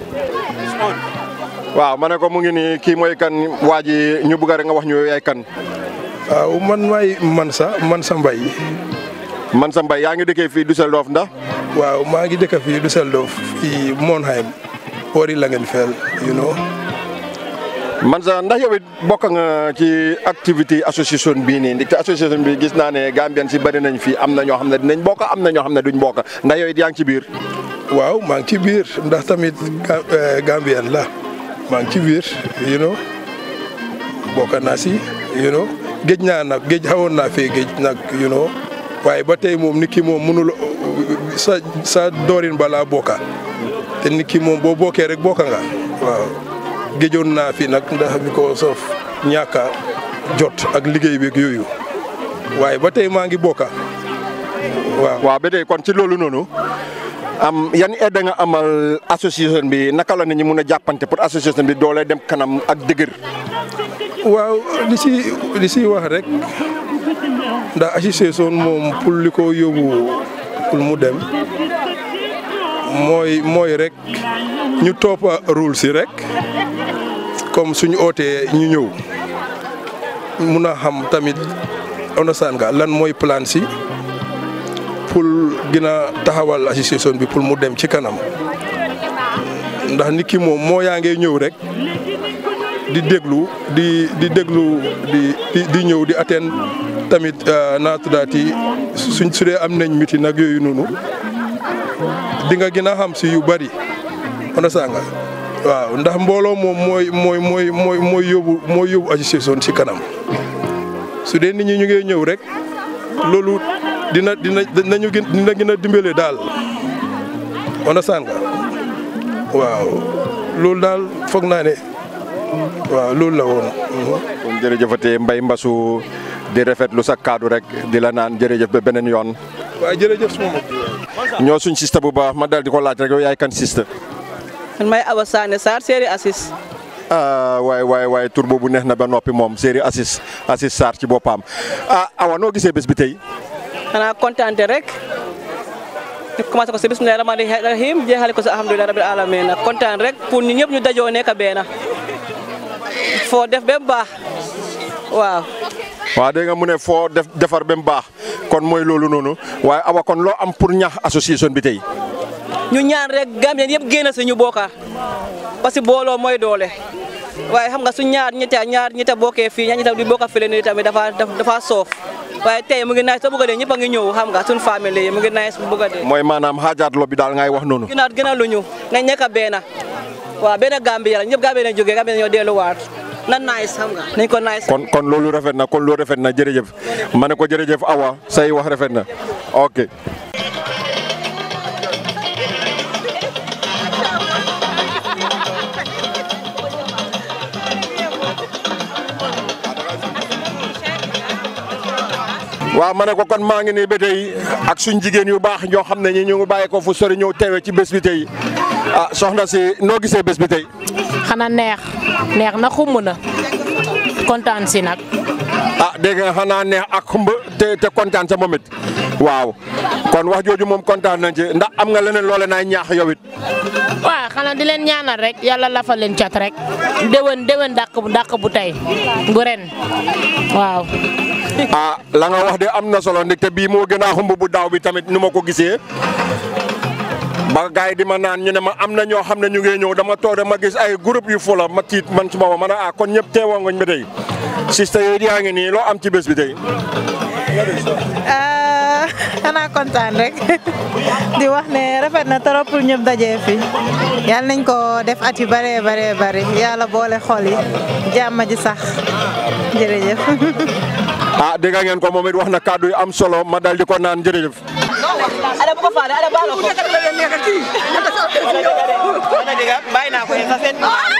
waaw ma ne ko mu ngi nii kii mooy kan waa ji ñu bëgg rek nga wax ñu yaay kan. waaw man maay Mansa Mansa Mbaye. Mansa Mbaye yaa ngi dëkkee fii Düsseldorf ndax. waaw maa ngi dëkk fii Düsseldorf fii Monheim boori Langenfeld you know. Mansa ndax yow it bokk nga ci activité association bii nii ndaxte association bi gis naa ne Gambien si bari nañ fii am na ñoo xam ne dinañ bokk am na ñoo xam ne duñ bokk ndax yow it yaa ngi ci biir. waaw maa ngi ci biir ndax tamit Gambien la. maa ngi ci biir you know bokk naa si you know géej naa nag géej xawoon naa fee géej nag you know waaye ba tey moom nit ki moom mënul sa sa doorin balaa bokka te nit ki moom boo bokkee rek bokka nga waaw géejoon naa fi nag ndax bi ko soof ñàkk a jot ak liggéey beeg yooyu waaye ba tey maa ngi bokka waaw. waaw ba tey kon ci loolu noonu. am yan aide nga amal association bi naka la nit ñi mun a jàppante pour association bi doole dem kanam ak dëgër. waaw li si li si wax rek ndax association moom pour li ko yóbbu pour mu dem mooy mooy rek ñu toppa rule si rek comme suñu ootee ñu ñëw mun a xam tamit understand nga lan mooy plan si. pour gën a taxawal association bi pour mu dem ci kanam ndax nit ki moom moo yaa ngi ñëw rek di déglu di di déglu di di di ñëw di atteindre tamit naa tuddaati suñ su dee am nañ miti nag yooyu noonu di nga gën a xam si yu bari understand nga waaw ndax mbooloo moom mooy mooy mooy mooy mooy yóbbu mooy yóbbu association ci kanam su dee nit ñi ñu ngi ñëw rek loolu. dina dina dinañu gën dina gën a dimbale daal understand nga waaw loolu daal foog naa ne waaw loolu la woon. kon jërëjëfatee Mbaye Mbassou di rafetlu sa kaddu rek di la naan jërëjëf ba beneen yoon. waaw jërëjëf suma mbokk ñoo suñ sista bu baax ma dal di ko laaj rek yow yaay kan sista. man may Awa Sané Sarr Séeri Assis. ah waay waay waay tur boobu neex na ba noppi moom Séeri Assis Assis Sarr ci boppam ah Awa noo gisee bés bi tey. xanaa kontaan rek ñu commencé ko si bismillahi rahmani rahim jeexale ko si alhamdulilah rabil alamin nag kontaan rek pour ñu ñëpp ñu dajoo nekk benn foo def ba mu baax waaw. waaw dégg nga mu ne foo def defar ba mu baax kon mooy loolu noonu waaye awa kon loo am pour ñaax association bi tey. ñu ñaan rek Gambien yëpp génn si ñu bokka parce que booloo mooy doole waaye xam nga su ñaar ñetta ñaar ñetta bokkee fii ñaar ñetta di bokka fële nii tamit dafa dafa soof waaye tey mu ngi nice soo bëgg a dee ñëpp a ngi ñëw xam nga suñu famille yi mu ngi nice bu bëgg a dee. mooy maanaam xaajaatlo bi daal ngay wax noonu. gën a gën a lu ñu nañ nekk benn waaw benn Gambie la ñëpp Gambie lañ jógee Gambie ñoo delluwaat na nice xam nga nañ ko nice. kon kon loolu rafet na kon loolu rafet na jërëjëf ma ne ko jërëjëf Awa say wax rafet na ok. waaw ma ne ko kon maa ngi nii ba tey ak suñ jigéen yu baax ñoo xam ne ñi ñu ngi bàyyi ko fu sori ñëw teewe ci bés bi tey ah soxna si noo gisee bés bi tey. xanaa neex neex na xumb na kontaan si nag. ah dégg nga xanaa neex ak xumb te te kontaan sa moom it waaw kon wax jooju moom kontaan nañ ci ndax am nga leneen loole naay ñaax yow it. waaw xanaa di leen ñaanal rek yàlla lafal leen cat rek déwén déwén dàq bu dàq bu tey bu ren waaw. ah la nga wax de am na solo ndik te bii moo gën a xumb bu daaw bi tamit nu ma ko gisee ba gars yi di ma naan ñu ne ma am na ñoo xam ne ñu ngi ñëw dama toog ma gis ay groupe yu fula ma tiit man su ma ma ne ah kon ñëpp teewoo ngañ ba tey sista yooyu yaa ngi nii loo am ci bés bi tey. xanaa kontaan rek di wax ne rafet na trop pour ñëpp dajee fi yal nañ ko def at yu bare bare bare yàlla boole xol yi jàmm ji sax jërëjëf. ah dégg ngeen ko moom it wax na kàddu yu am solo ma dal di ko naan jërëjëf. ada bu ko faale ada baalo ko bàyyi naa ko sa seet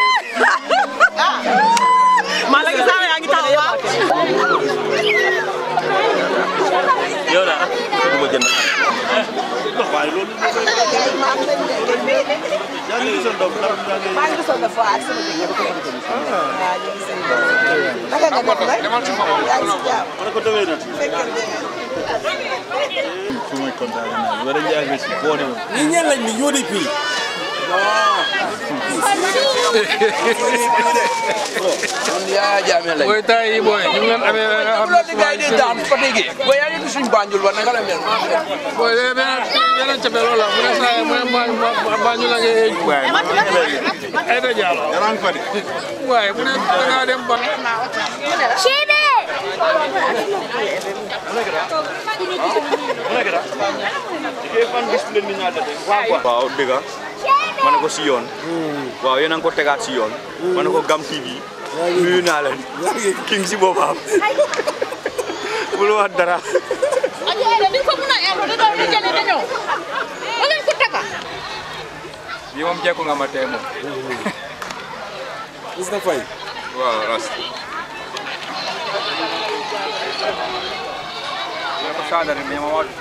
maa la gis yaa ngi taxaw waaw yow la bu ma jënd waaye loolu yaa ngi gisoon doom maa ngi gisoon dafa ak sama jëkkër ko waaw ñu ngi seen naka nga def nag yaa ngi si jàmm ma ko dewee na fu muy kontaan naa wara njaag ci boone ñi ñen lañ ni yodi pi yaa jaame lañ boy tay boy ñu ngi leen amee xam na di gaay di daan ko déggee boy yaa ngi suñu Banjul war na nga la mel boy beneen beneen ca belo la mu ne saa mu ne Banjul la ngay waay ay da jaam yaran ko di waay mu ne da nga dem ba Chibi waaw dëgg ma ne ko si yoon waaw yéen a ngi ko tegaat si yoon ma ne ko Gam T V nuyu naa leen king si boppam bul wax dara bi moom jekku nga ma tey moom gis na fay waaw ras ko sadare mais ma wat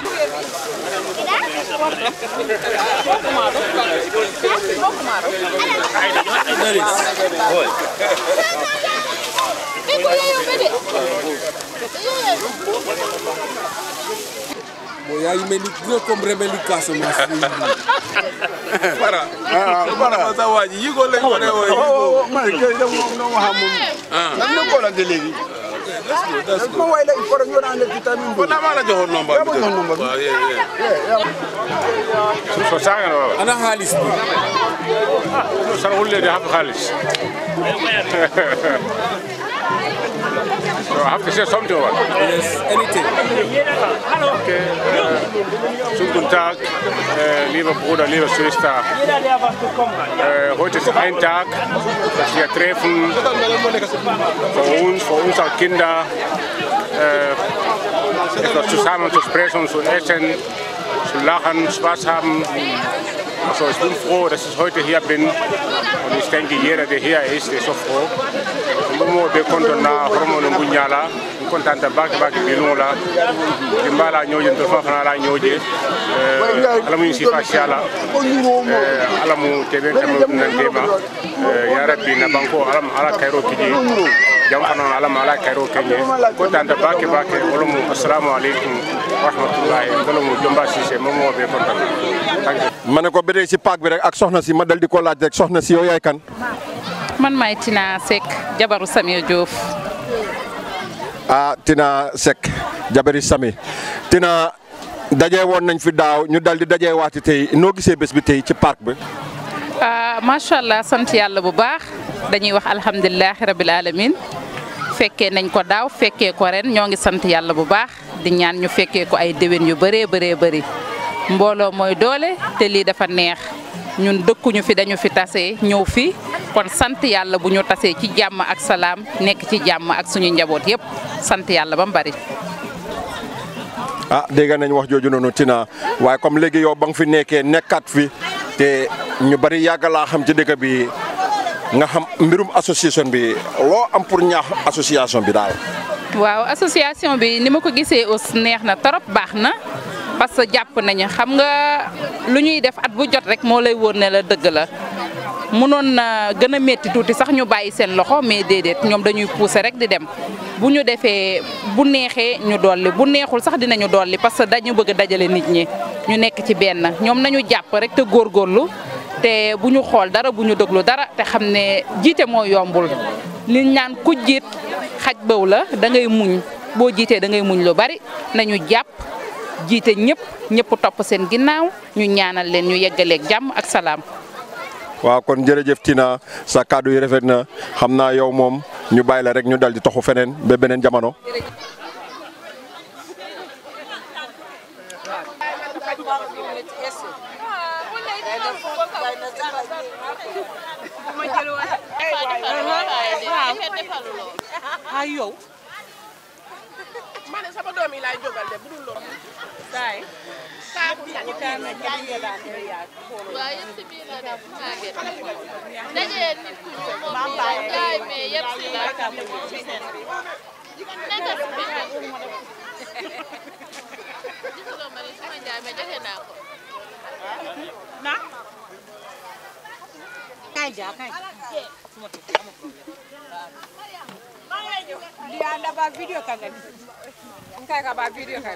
Bon, yaa ngi mel ni gën a comme rebelle Casamance. Para. Ah, para sa waa ji yigol lañ ko ne woy. Oh, man kay dama dama xam moom. Ah. Lan ko la de léegi. That's good. That's good. Ma way la ko ñu naan vitamin Ko na ma la joxoon nomba bi. Waaw, yeah, yeah. So sanga no. Ana xaalis bi. So sanga wulle di xam xaalis. So I have to say something about it. Yes, anything. Okay. Uh, Guten Tag, äh, liebe Bruder, liebe Schwester. Äh, heute ist ein Tag, dass wir treffen für uns, für unsere Kinder, äh, etwas zusammen zu sprechen, zu essen, zu lachen, Spaß haben. Also ich bin froh, dass ich heute hier bin und ich denke, jeder, der hier ist, ist so froh. Mbomo be konton na hormono ngunyala kontanta bak bak bi lula dimbala ñoje to fa fana la ñoje euh ala mu ci fashala euh ala mu tebe tam nan dema ya rabbi na banko ala ala kayro kiji jam fana ala ala kayro kenye kontanta bak bak wala mu assalamu alaykum wa rahmatullahi wala mu jomba cissé momo be kontanta mané ko bédé ci pak bi rek ak soxna si ma dal di ko laaj rek soxna si yow yaay kan man may Tina Seck jabaru Samir Diouf. ah Tina Seck jabari Sami Tina daje woon nañ fi daaw ñu dal di daje waati tey noo gisee bés bi tey ci parc bi. macha allah sant yàlla bu baax dañuy wax alhamdulilah rabil alamin fekkee nañ ko daaw fekkee ko ren ñoo ngi sant yàlla bu baax di ñaan ñu fekkee ko ay déwén yu bëree bëree bëri mbooloo mooy doole te lii dafa neex ñun dëkkuñu fi dañu fi tase ñëw fi kon sant yàlla bu ñu tasee ci jàmm ak salaam nekk ci jàmm ak suñu njaboot yëpp sant yàlla ba mu bari. ah dégg nañ wax jooju noonu Tina waaye comme léegi yow ba nga fi nekkee nekkaat fi te ñu bari yàgg laa xam ci dëkk bi nga xam mbirum association bi loo am pour ñaax association bi daal. waaw association bi ni ma ko gisee aussi neex na trop baax na parce que jàpp nañu xam nga lu ñuy def at bu jot rek moo lay wóor ne la dëgg la mënoon na gën a métti tuuti sax ñu bàyyi seen loxo mais déedéet ñoom dañuy pousser rek di dem bu ñu defee bu neexee ñu dolli bu neexul sax dinañu dolli parce que dañu bëgg dajale nit ñi ñu nekk ci benn ñoom nañu jàpp rek te góorgóorlu te bu ñu xool dara bu ñu déglu dara te xam ne jiite moo yombul li ñaan ku jiit xaj bëw la da ngay muñ boo jiitee da ngay muñ lu bari nañu jàpp jiite ñëpp ñëpp topp seen ginnaaw ñu ñaanal leen ñu yeggaleeg jàmm ak salaam. waaw kon jërëjëf Tina sa kàddu yi rafet na xam naa yow moom ñu bàyyi la rek ñu dal di toxu feneen ba beneen jamono. ay yow man sama doom yi laay jógal de bu dul loolu saay saa bu ñu taan na ci biir daan yaa waaw yëpp si biir la def màgget dajee nit ku ñu moom gaay mais yëpp si la nekkal si biir gisuloo ma ni suma njaay mais joxe naa ko na kay ja kay suma tukki amul problème dia anda ba video kanga engkai ka ba video kan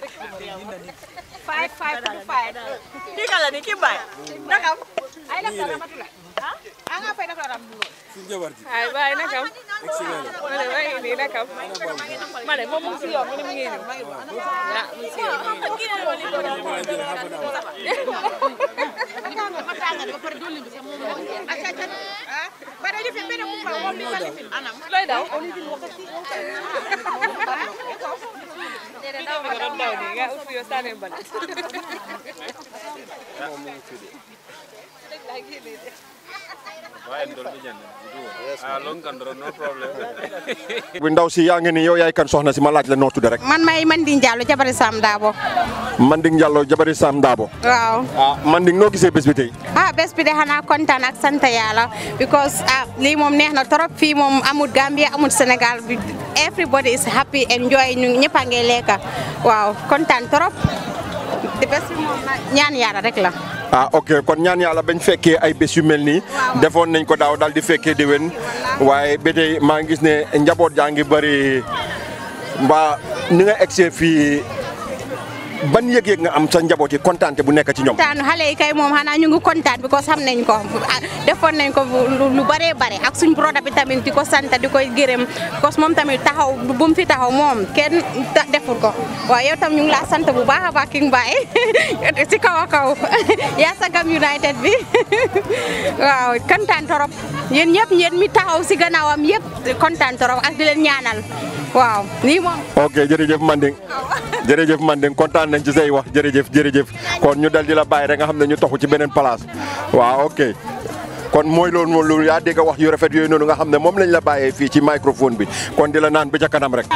five five to five di kala ni kibai nakam ay la kala matula ha anga fay nakala ram dulu ay bay nakam mane bay ni nakam mane mo mu ci yoon ni mi ngi ni ya mu ci yoon ma tangal ba par dolli bi mo mo acha acha ah ba dañu fi benn mu fa mo mi fa fi anam loy daw oni di wakati Dede daw mi ko daw ni nga ufu yo sane bal bu ndaw si yaa ngi ni yow yaay kan soxna si ma laaj la noo tudd rek. man may Manding Diallo jabari Sam Dabo. Manding Diallo jabari Sam Dabo. waaw. ah Manding noo gisee bés bi tey. ah bés bi de xanaa kontaan ak sant yàlla because ah lii moom neex na trop fii moom amul Gambia amul Sénégal bi everybody is happy enjoy ñu ñëpp a ngi lekk waaw kontaan trop te bés bi moom ñaan yàlla rek la. ah ok kon ñaan yàlla bañ fekkee ay bés yu mel nii defoon nañ ko daaw daal di fekkee déwén waaye ba tey maa ngi gis ne njaboot jaa ngi bëri mbaa ni nga egsee fii ban yëg-yëg nga am sa njaboot yi kontaante bu nekk ci ñoom. kontaan xale yi kay moom xanaa ñu ngi kontaan because xam nañ ko defoon nañ ko lu bare bare ak suñ broda bi tamit di ko sant di koy gërëm because moom tamit taxaw bu mu fi taxaw moom kenn deful ko waaw yow tam ñu ngi laa sant bu baax a baax King Baye ci kaw a kaw yaa sa Gam United bi waaw kontaan torop yéen ñëpp yéen mi taxaw si gannaawam yëpp kontaan torop ak di leen ñaanal waaw nii moom. ok jërëjëf Manding jërëjëf Manding kontaan nañ ci say wax jërëjëf jërëjëf kon ñu dal di la bàyyi rek nga xam ne ñu toxu ci beneen place waaw ok kon mooy loolu moom loolu yaa dégg wax yu rafet yooyu noonu nga xam ne moom lañ la bàyyee fii ci microphone bi kon di la naan ba ca kanam rek.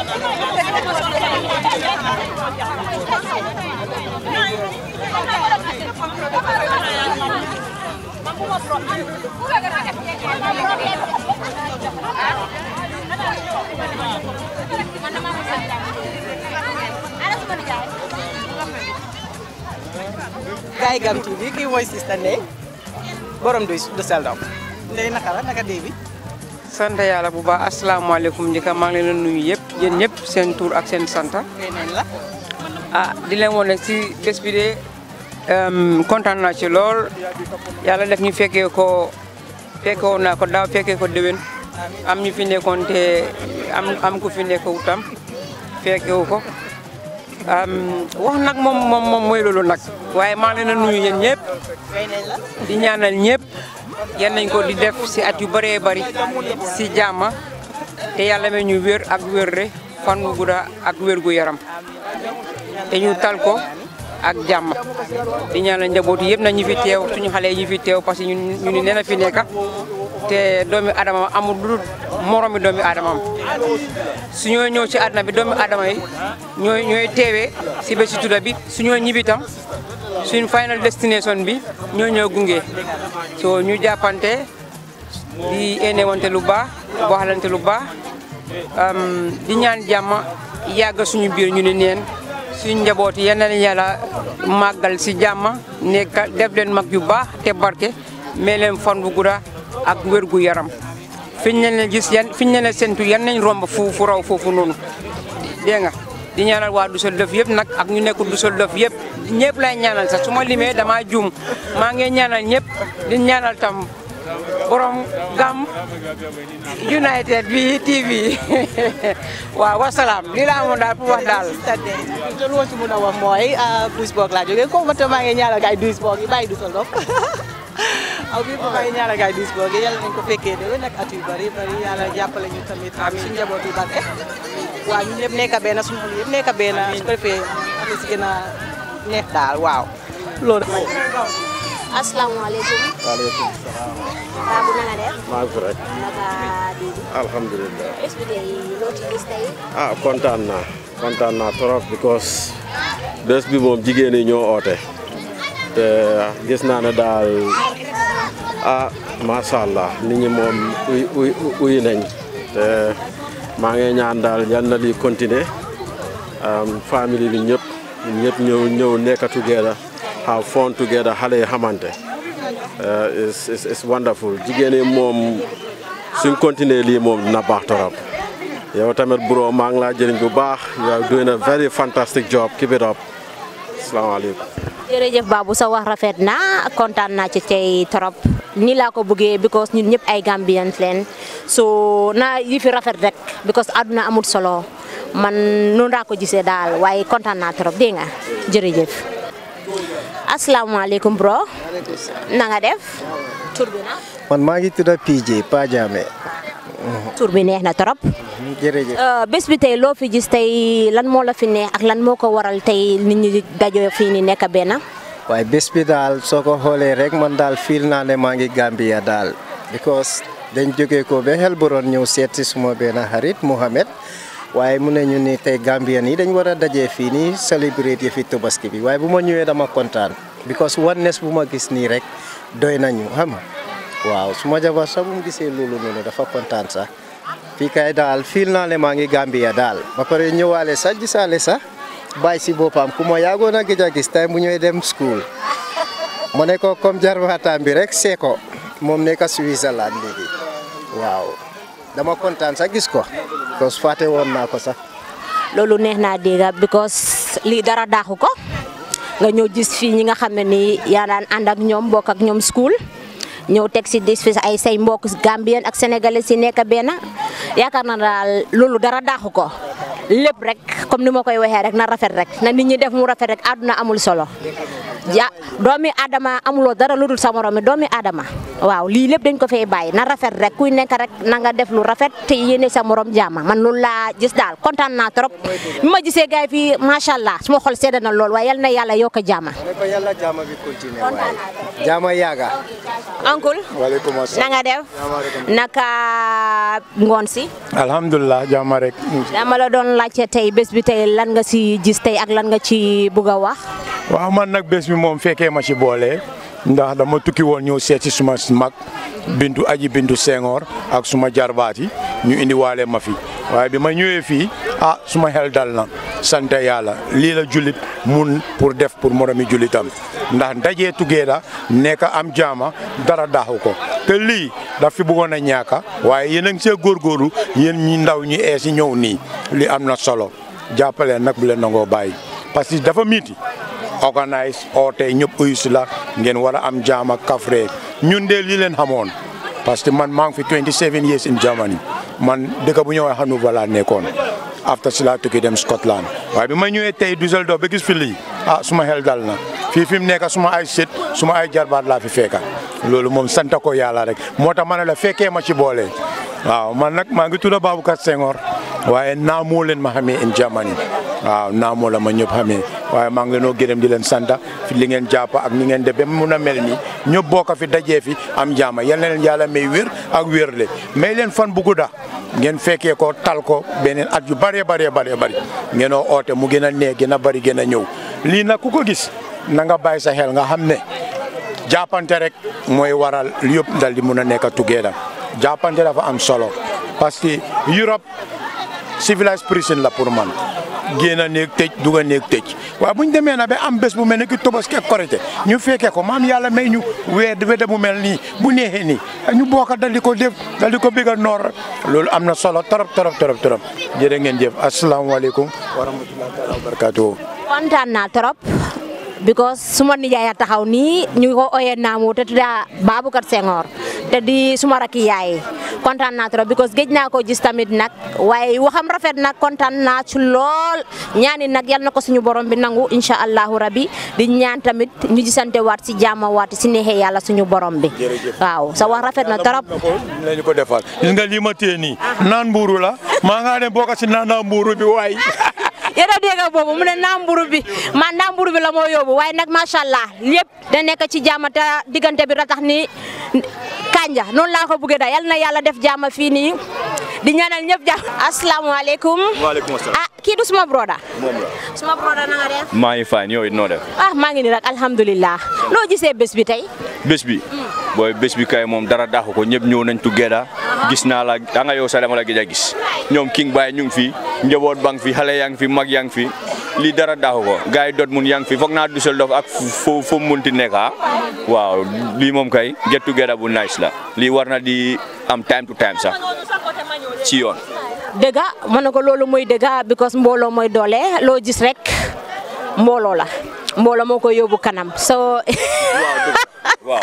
gaay Gam T V kii mooy sista Ndeye borom du du sel daw Ndeye naka la naka dee bi sant yàlla bu baax asalaamaaleykum njëkk maa ngi leen di nuyu yëpp yéen ñëpp seen tur ak seen santa la ah di leen wane si bés bi de kontaan naa ci lool yàlla def ñu fekkee ko fekkee woon naa ko daaw fekkee ko déwén am ñu fi nekkoon te am am ku fi nekkoon tam fekkewu ko wax nag moom moom moom mooy loolu nag waaye maa ngi leen a nuyu yéen ñëpp di ñaanal ñëpp yan nañ ko di def si at yu bëree bëri si jàmm te yàlla may ñu wér ak wér re fan wu gudda ak wér gu yaram te ñu tal ko ak jàmm di ñaanal njaboot yëpp na ñu fi teew suñu xale yi ñu fi teew parce que ñun ñu ni nee na fi nekk te doomi adama amul lu moromi doomi adama am su ñoo ñëw ci àdduna bi doomi adama yi ñooy ñooy teewee si bési tudda bi su ñoo ñibbi tam suñ final destination bi ñoo ñoo gunge so ñu jàppante di enewante lu baax waxalante lu baax di ñaan jàmm yàgg suñu biir ñu ni neen suñ njaboot yi yal na leen yàlla màggal si jàmm nekk def leen mag yu baax te barke mais leen fan bu gudda ak wér gu yaram fiñ leen leen gis yan fiñ leen leen sentu yan nañ romb fu fu raw foofu noonu dégg nga di ñaanal waa Dusseldorf yëpp nag ak ñu nekkul Dusseldorf yëpp ñëpp lay ñaanal sax su ma limee dama juum maa ngi ñaanal ñëpp di ñaanal tam borom Gam United bi T V waaw wasalaam lii laa amoon daal pour wax daal. lu ma ci mën a wax mooy Duisburg laa jógee comme te maa ngi ñaanal gaay Duisburg yi bàyyi Dusseldorf aw bi maa ngi ñaanal gaay Duisburg yi yàlla nañ ko fekkee déwén nag at yu bari bari yàlla jàppale ñu tamit suñu njaboot yi barke waaw ñun ñëpp nekk benn suñu xol yëpp nekk benn su ko defee am si gën a neex daal waaw loolu. asalaamaaleykum. waaleykum salaam. Babou na nga def. maa ngi fi rek. naka Didi. alhamdulilah. bés bi tey loo ci gis tey. ah kontaan naa kontaan naa trop because bés bi moom jigéen ñi ñoo oote te gis naa ne daal ah macha allah nit ñi moom uy uy uy nañ te maa ngi ñaan daal yal na li continuer famille bi ñëpp ñëpp ñëw ñëw nekk together have fun together xale yi xamante it's it's wonderful jigéen ñi moom suñ continuer lii moom dina baax torop yow tamit bro maa ngi laa jëriñ bu baax you are doing a very fantastic job keep it up asalaamaaleykum. jërëjëf Babou sa wax rafet na kontaan naa ci tey trop ni laa ko bëggee because ñun ñëpp ay Gambians leen so na yi fi rafet rek because àdduna amul solo man noonu laa ko gisee daal waaye kontaan naa trop dégg nga jërëjëf. asalaamaaleykum bro. na nga def. tur bi na. man maa ngi tudd P J Pa Jammeh. tur bi neex na trop. jërëjëf. bés bi tey loo fi gis tey lan moo la fi neex ak lan moo ko waral tey nit ñi dajoo fii ni nekk benn. waaye bés bi daal soo ko xoolee rek man daal fiil naa ne maa ngi Gambia daal because dañ jógee ko ba Helboron ñëw seet si suma benn xarit Mohamed waaye mu ne ñu ni tey Gambien yi dañ war a dajee fii nii célébrer yi fi Tabaski bi waaye bu ma ñëwee dama kontaan because oneness bu ma gis nii rek doy nañu xam nga waaw su ma jabar sax bu mu gisee loolu noonu dafa kontaan sax fii kay daal fiil naa ne maa ngi Gambia daal ba pare ñëwaale sax gisaale sax bàyyi si boppam ku ma yaagoon a gëj a gis tey bu ñëwee dem school ma ne ko comme jarbaatam bi rek see ko moom nekk Switzerland léegi waaw dama kontaan sax gis ko because fàtte woon naa ko sax. loolu neex naa dégg because lii dara daaxu ko nga ñëw gis fii ñi nga xam ne nii yaa daan ànd ak ñoom bokk ak ñoom school ñëw teg si dis fi ay say mbokk Gambien ak sénégalais si nekk benn yaakaar na daal loolu dara daaxu ko lépp rek comme ni ma koy waxee rek na rafet rek na nit ñi def mu rafet rek àdduna amul solo ja doomi Adama amuloo dara lu dul sa morom mi doomi Adama waaw lii lépp dañ ko fay bàyyi na rafet rek kuy nekk rek na nga def lu rafet te yéene sa morom jaama man loolu laa gis daal kontaan naa trop bi ma gisee gars yi fii macha allah suma xol sedd na lool waaye yal na yàlla yokk jaama. ne ko yàlla jaama bi continuer waaye jaama yaaga. uncle. waaleykum na nga def. naka ngoon si. alhamdulilah jaama rek. dama la doon laajte tey bés bi tey lan nga si gis tey ak lan nga ci bugg a wax. waaw man nag bés bi moom fekkee ma ci boole ndax dama tukki woon ñëw seet si suma mag bintu aji bintu Senghor ak suma jarbaat yi ñu indi waale ma fi waaye bi ma ñëwee fii ah suma xel dal na sant yàlla lii la jullit mun pour def pour moromi jullitam ndax ndajee tugeeda nekk am jaama dara daaxu ko te lii daf fi bëggoon a ñaaka waaye yéen a ngi see góorgóorlu yéen ñi ndaw ñi ee si ñëw nii li am na solo jàppaleen nag bu leen nangoo bàyyi parce que dafa miiti organise oote ñëpp uyusi la ngeen war a am jaama kafre ñun de li leen xamoon parce que man maa ngi fi twenty-seven years in Germany man dëkk bu ñëwee Hanover laa nekkoon after si laa tukki dem Scotland waaye bi ma ñëwee tey Düsseldorf ba gis fi lii ah suma xel dal na fii fi mu nekk suma ay sët suma ay jarbaat laa fi fekka loolu moom sant ko yàlla rek moo tax ma ne la fekkee ma ci boole waaw man nag maa ngi tudd Baboucarr Senghor waaye naamoo leen ma xamee in Germany waaw naamoo la ma ñëpp xamee waaye maa ngi leen oo gërëm di leen sant fi li ngeen jàpp ak ni ngeen def ba mun a mel nii ñëpp bokk fi dajee fi am jaama yal na leen yàlla may wér ak wérle may leen fan bu gudda ngeen fekkee ko tal ko beneen at yu bëree bëree bëree bëri ngeen oo oote mu gën a neex gën a bëri gën a ñëw lii nag ku ko gis na nga bàyyi sa xel nga xam ne jàppante rek mooy waral yëpp dal di mun a nekk together jàppante dafa am solo parce que Europe civilized prison la pour man génn a néeg tëj dugg a néeg tëj waaye bu ñu demee na ba am bés bu mel ni ki Tabaski ak Korité ñu fekkee ko maam yàlla may ñu weer wede bu mel nii bu neexee nii ñu bokk dal di ko def dal di ko bëgg a noor loolu am na solo torop torop torop torop jërë ngeen jëf asalaamaaleykum wa rahmatullahi taala wa barakatuhu kontaan naa trop because suma nijaay a taxaw nii ñu ko oyee naamu te tudda Baboucarr Senghor te di suma rakki yaay kontaan naa trop because géej naa ko gis tamit nag waaye waxam rafet nag kontaan naa ci lool ñaani nag yal na ko suñu borom bi nangu incha allahu rabbi di ñaan tamit ñu gisante waat si jàmm waat si neexee yàlla suñu borom bi waaw sa wax rafet na trop lañu ko defal gis nga lii ma téye nii naan mbuuru la maa nga dem bokk si naan naa mbuuru bi waay yéen a dégg boobu mu ne naa mburu bi man naa mburu bi la moo yóbbu waaye nag macha allah lépp da nekk ci jàmm te diggante bi ratax ni kanja noonu laa ko bëggee daal yal na yàlla def jàmm fii nii di ñaanal ñëpp jàmm. asalaamaaleykum. waaleykum salaam. ah kii du suma broda. moom la. suma broda na nga def. maa ngi fay yow it noo def. ah maa ngi nii rek alhamdulilah. loo gisee bés bi tey. bés bi. booy bés bi kay moom dara daaxu ko ñëpp ñëw nañ together gis naa la da nga yow sa dama la gëj a gis ñoom King Baye ñu ngi fi njaboot bang fi xale yaa ngi fi mag yaa ngi fi lii dara daaxu ko gars yi dot mun yaa ngi fi foog naa Düsseldorf ak fu fu mu munti nekk waaw lii moom kay get together bu nice la lii war na di am time to time sax ci yoon. dëgga mën na ko loolu mooy dëgga because mbooloo mooy doole loo gis rek mbooloo la mbooloo moo ko yóbbu kanam so waaw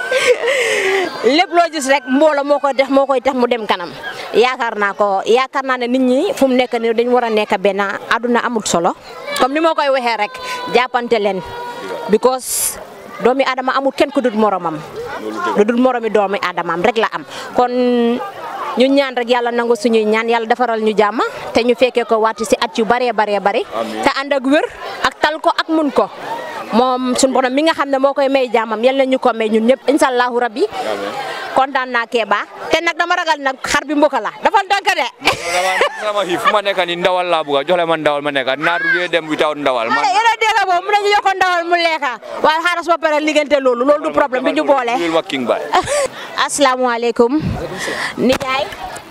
lépp loo gis rek mbooloo moo koy def moo koy tax mu dem kanam yaakaar naa ko yaakaar naa ne nit ñi fu mu nekk nii dañu war a nekk benn àdduna amul solo comme ni moo koy waxee rek jàppante leen because doomi adama amul kenn ku dul moromam lu dul moromi doomi adamam rek la am kon ñu ñaan rek yàlla nangu suñuy ñaan yàlla defaral ñu jàmm te ñu fekkee ko waati si at yu baree baree bari te ànd ak wér ak tal ko ak mun ko moom suñu borom mi nga xam ne moo koy may jàmmam yal na ñu ko may ñun ñëpp incha allahu rabbi kontaan naa Keba te nag dama ragal nag xar bi mboka la dafa dënk de. sama xiif fu ma nekk nii ndawal laa bëgg a jox leen ma ndawal ma nekk naar du dem without ndawal. man yéen a dégg boobu mun nañu yokk ndawal mu lekka waaye xaaral ba pare liggante loolu loolu du problème bi ñu boole. King Baye. asalaamaaleykum. nijaay.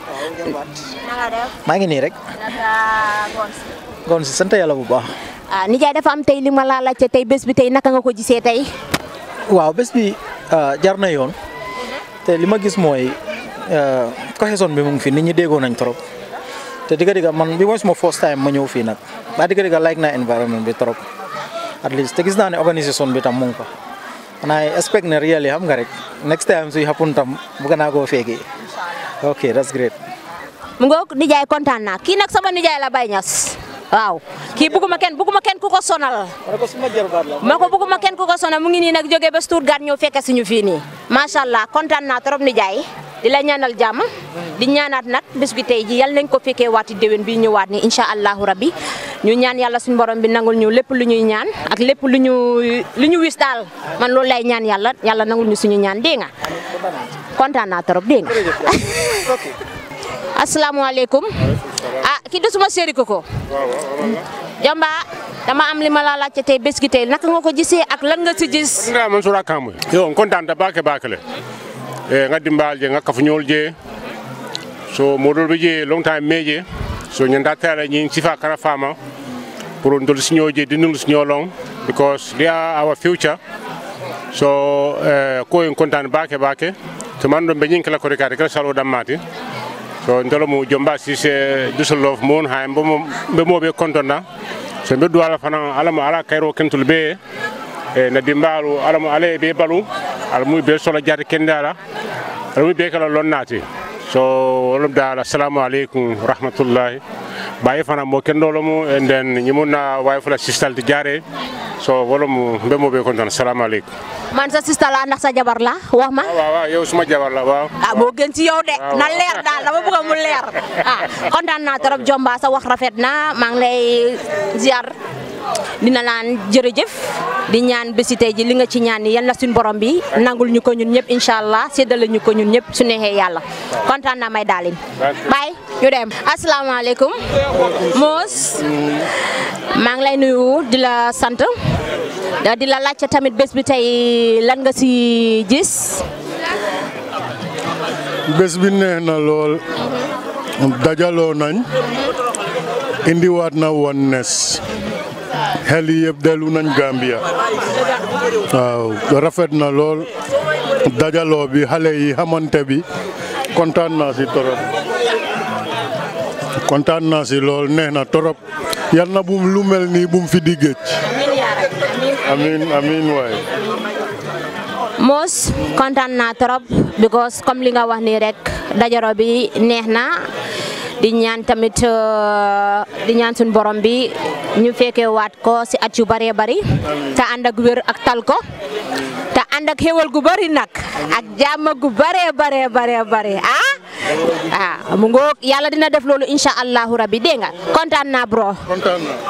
maa ngi nii rek. ngoon si sant yàlla bu baax. ah nijaay dafa am tey li ma laa laajte tey bés bi tey naka nga ko gisee tey. waaw bés bi jar na yoon te li ma gis mooy cohésion bi mu ngi fi nit ñi déggoo nañ trop te digga digga man bi mooy suma first time ma ñëw fii nag ba digga digga like naa environment bi trop at least te gis naa ne organisation bi tam mu ngi fa and I expect ne really xam nga rek next time suy happen tam bëgg naa koo fekkee ok that's great. mu ngoog nijaay kontaan naa kii nag sama nijaay la Baye Niass waaw kii bëgguma kenn bëgguma kenn ku ko sonal ma ko bëgguma kenn ku ko sonal mu ngi nii nag jógee ba Stuttgart ñëw fekke suñu fii nii macha allah kontaan naa trop nijaay di la ñaanal jàmm di ñaanaat nag bés bi tey ji yal nañ ko fekkee waati déwén bi ñëwaat ni incha allahu rabbi ñu ñaan yàlla suñu borom bi nangul ñu lépp lu ñuy ñaan ak lépp lu ñu lu ñu wis daal man loolu lay ñaan yàlla yàlla nangul ñu suñu ñaan dégg nga kontaan naa trop dégg nga asalaamaaleykum ah kii de suma séeri koko Jamba dama am li ma la laajte tey bés gi tey naka nga ko gisee ak lan nga si gis nga man sura kamu yo kontaan ta baake baake le e nga dimbal je nga kafu ñol je so modol be je long time meje so ñanda tara ñi sifa kara fama pour ndol si ñoje di nul si ñolong because they are our future so uh, ko en kontaan baake baake to man do be ñin kala ko rekade kala salo damati so ndolo mo jomba si se Düsseldorf mon ha mbo be mo be kontona so be do ala fana ala mo ala kayro kentul be e na dimbalu ala mo ala be balu ala muy be solo jare kendala rumi be kala lonnati so wolum dal assalamu alaikum rahmatullahi baye fana mo kendolo mo and then nyimuna way fula sistal di jare so wolum be mo be kontan assalamu alaikum man sa sister la ndax sa jabar la wax ma waaw waaw yow suma jabar la waaw ah bo gën ci yow de na leer dal dama bëgg mu leer ah kontaan na torop Jomba sa wax rafet na ma ngi lay ziar dina laan jërëjëf di ñaan bési tey ji li nga ci ñaan ni yalla suñu borom bi nangul ñu ko ñun ñëpp inshallah sédal ñu ko ñun ñëpp su neexee yalla kontaan na may dalin bye ñu dem assalamu alaykum Mos ma ngi lay nuyu di la sant da di la laacc tamit bés bi tey lan nga ci gis bés bi neex na lool dajaloo nañ indi waat na oneness xel yëpp dellu nañ Gambia waaw rafet na lool dajaloo bi xale yi xamante bi kontaan naa si torop kontaan naa si lool neex na torop yal na bum lu mel nii bum fi di géej amin amin waay Mos kontaan naa torop because comme li nga wax nii rek dajaro bi neex na di ñaan tamit di ñaan suñu borom bi ñu fekkee waat ko ci at yu bari bari te ànd ak wér ak tal ko te ànd ak xéwal gu bari nag ak jàmm gu bari bari bari bari ah ah mu ngoog yàlla dina def loolu insha allahu rabbi dégg nga kontaan naa bro kontaan naa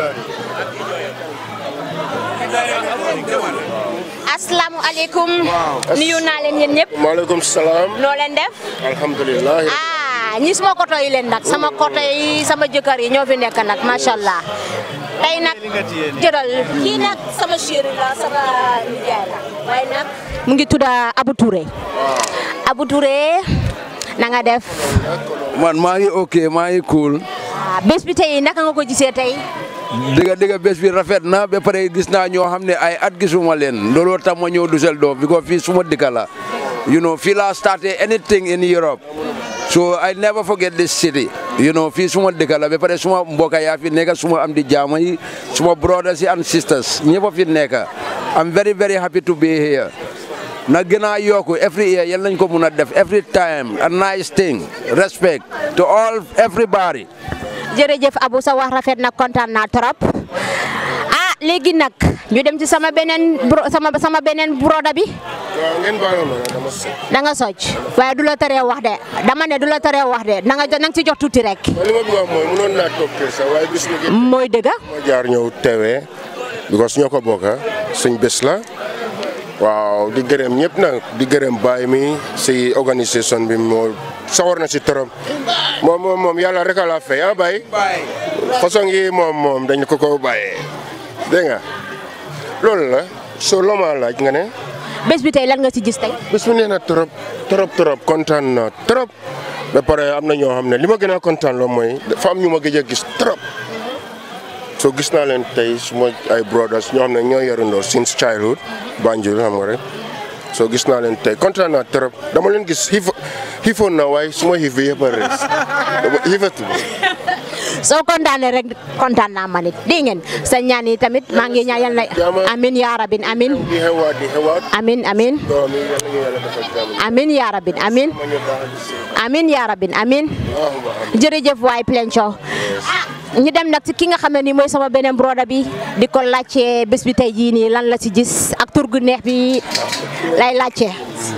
assalamu alaikum nuyu naa leen yéen ñëpp waaleykum salaam noo leen def alhamdulillah ah ñi sama koto yi leen nag sama koto yi sama jëkkër yi ñoo fi nekk nag mashallah tey nag jëral kii nag sama chéri la sama nijaay la waaye nag mu ngi tudda Abou Touré Abou Touré na nga def man maa ngi ok maa ngi cool bés bi tey naka nga ko gisee tey dëgg dëgg bés bi rafet na ba pare gis naa ñoo xam ne ay at gisuma leen looloo tax ma ñëw Dusseldorf because fii suma dëkk la you know fii laa started anything in Europe so I never forget this city you know fii suma dëkk la ba pare suma mbokk yaa fi nekk suma am di jaama yi suma brothers and sisters ñëpp fi nekk I'm very very happy to be here na gën a yokku every year yal nañ ko mun a def every time a nice thing respect to all everybody jërëjëf Abou sa wax rafet na kontaan naa trop ah léegi nag ñu dem ci sama beneen sama sama beneen broda bi ngeen baal ma dama socc da nga socc waaye du la teree wax de dama ne du la teree wax de na nga na nga ci jox tuuti rek li ma bëgg wax mooy mënoon naa toog kër sax waaye bis ni mooy dëgg ma jaar ñëw teewee because ñoo ko bokk suñ bés la waaw di gërëm ñëpp nag di gërëm baay mi si organisation bi moo sawar na si torop moom moom moom yàlla rek a la fay ah baay façon yi moom moom dañ ko ko bàyyee dégg nga loolu la soo loo ma laaj nga ne bés bi tey lan nga ci gis tey bés bi nee na trop trop trop kontaan na trop ba pare am na ñoo xam ne li ma gën a kontaan loo mooy dafa am ñu ma gëj a gis trop so gis naa leen tey suma ay brothers ñoo xam ne ñoo yarandoo since childhood Banjul xam nga rek so gis naa leen tey kontaan naa trop dama leen gis xiif xiifoon na waaye suma xiif bi yëpp a rees xiifatu soo kontaanee rek kontaan naa ma nit dégg ngeen sa ñaan yi tamit maa ngi ñaan yàlla amin yaa rabin amin di xewaat di xewaat amin amin doom yi yàlla ñu yàlla defal jàmm amin yaa rabin amin amin yaa rabin amin jërëjëf waay Plenco ñu dem nag ci ki nga xam ne nii mooy sama beneen broda bi di ko laajte bés bi tey jii nii lan la ci gis ak tur gu neex bi lay laajte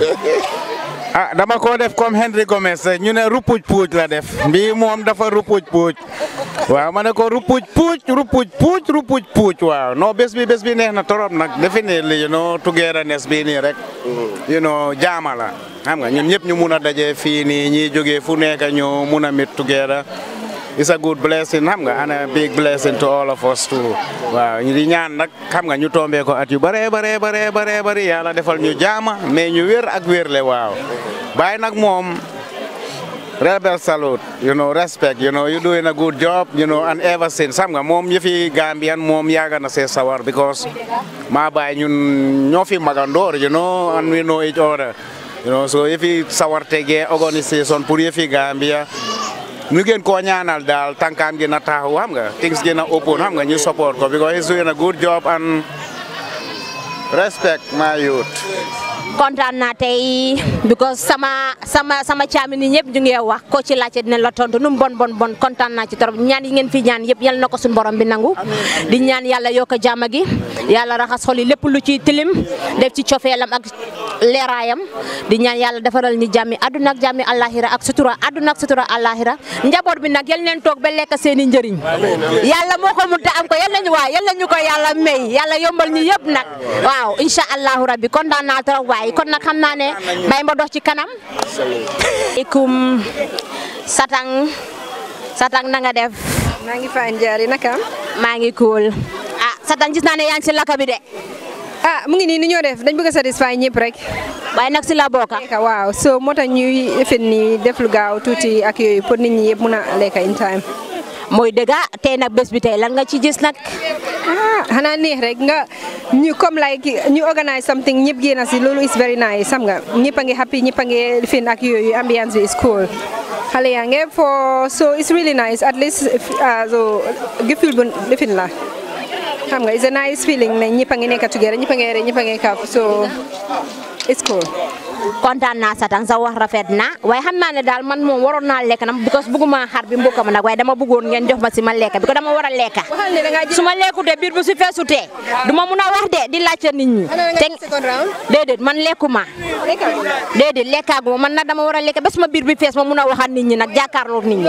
ah dama ko def comme Henry Gomez ñu ne rupuj puuj la def mbii moom dafa rupuj puuj waaw ma ne ko rupuj puuj rupuj puuj rupuj puuj waaw non bés bi bés bi neex na torop nag definitely you know togetherness bii nii rek you know jaama la xam nga ñun ñëpp ñu mun a daje fii nii ñi jógee fu nekk ñu mun a meet together it's a good blessing xam nga and a big blessing to all of us too waaw ñu di ñaan nag xam nga ñu tombee ko at yu bare bare bare bare bare yàlla defal ñu jaama mais ñu wér ak wérle waaw Baye nag moom rebel salute you know respect you know you doing a good job you know and ever since xam nga moom yëfi Gambian moom yaaga na see sawar because maa Baye ñun ñoo fi magandoor you know and we know each other you know so yëfi sawar tegee organisation pour yëfi Gambia ñu gën koo ñaanal daal tànkaam gi na taxaw xam nga things gën a open xam nga ñu support ko because he's doing a good job and respect my youth kontaan naa tey because sama sama sama caami ni ñëpp ñu ngi wax ko ci laajte dina la tontu nu mu bon bon bon kontaan naa ci trop ñaan yi ngeen fi ñaan yëpp yal na ko suñu borom bi nangu di ñaan yàlla yokk jàmm gi yàlla raxas xol yi lépp lu ci tilim def ci cofeelam ak leeraayam di ñaan yàlla defaral ñi jàmmi àdduna ak jàmmi àllaaxira ak sutura àdduna ak sutura àllaaxira njaboot bi nag yal leen toog ba lekk seen i njëriñ yàlla moo ko mënta am ko yal nañu waa yal nañu ko yàlla may yàlla yombal ñu yëpp nag waaw incha allahu rabbi kontaan naa trop waay kon nag xam naa ne bay ma dox ci kanam. ikum satang satang na nga def. maa ngi fay njaari naka. maa ngi cool. ah satang gis naa ne yaa ngi si lakka bi de. ah mu ngi nii ni ñoo def dañ bëgg a satisfy ñëpp rek. waaye nag si la bokka. waaw so moo tax ñuy effet nii def lu gaaw tuuti ak yooyu pour nit ñi yëpp mun a lekk in time. mooy dëgga tey nag bés bi tey lan nga ci gis nag. ah xanaa neex rek nga ñu comme like ñu organise something ñëpp génn si loolu is very nice xam nga ñëpp a ngi happy ñëpp a ngi fin ak yooyu ambiance bi is cool. xale yaa ngi for so it's really nice at least so gifil bu defin la xam nga it's a nice feeling ne ñëpp a ngi nekk together ñëpp a ngi ñëpp a ngi kaf so it's cool. kontaan naa satang sa wax rafet na waaye xam naa ne daal man moom waroon naa lekk nag because bëgguma xar bi mbokk ma nag waaye dama bëggoon ngeen jox ma si ma lekk bi ko dama war a lekk su ma lekkutee biir bu si feesutee du ma mun a wax de di laajte nit ñi te déedéet man lekkuma déedéet lekkaaguma man nag dama war a lekk ba suma biir bi fees ma mun a waxal nit ñi nag jàkkaarloog nit ñi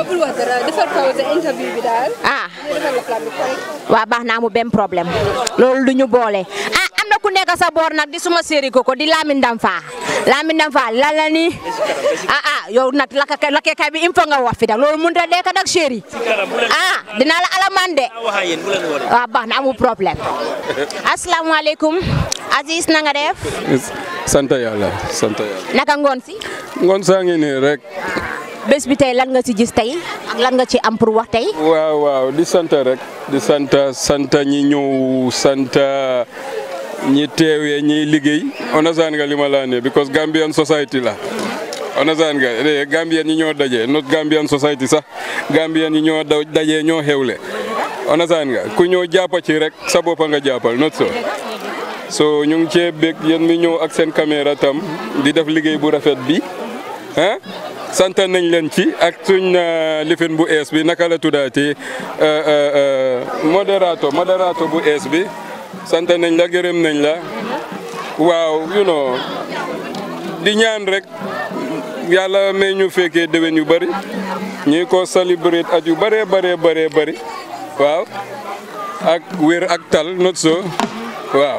ah waaw baax na amu benn problème loolu du ñu boole ah am na ku nekk sa boor nag di suma séeri koko di Lamin Damfa Lamin Damfa la la ni ah ah yow nag lakka lakkekaay bi il faut nga wax fi da loolu mënut a lekk nag séeri ah dinaa la alamande waaw baax na amu problème asalaamaaleykum Aziz na nga def sant yàlla sant yàlla naka ngoon si ngoon saa ngi nii rek bés bi tey lan nga ci gis tey ak lan nga ci am pour wax tey waaw waaw di sant rek di sant sant ñi ñëw sant ñi teewee ñi liggéey understand nga li ma laa ne because Gambian society la understand nga Gambian ñi ñoo daje not Gambian society sax Gambian ñi ñoo daje ñoo xewle understand nga ku ñëw jàppa ci rek sa boppa nga jàppal not so so ñu ngi cee bég yéen mi ñëw ak seen caméra tam di def liggéey bu rafet bi ah sant nañ leen ci ak suñ lifin bu ees bi naka la tuddaati modérato modérato bu ees bi sant nañ la gërëm nañ la waaw you know di ñaan rek yàlla may ñu fekkee déwén yu bëri ñi ko célébrer at yu bëree bëree bëree bëri waaw ak wér ak tal not so waaw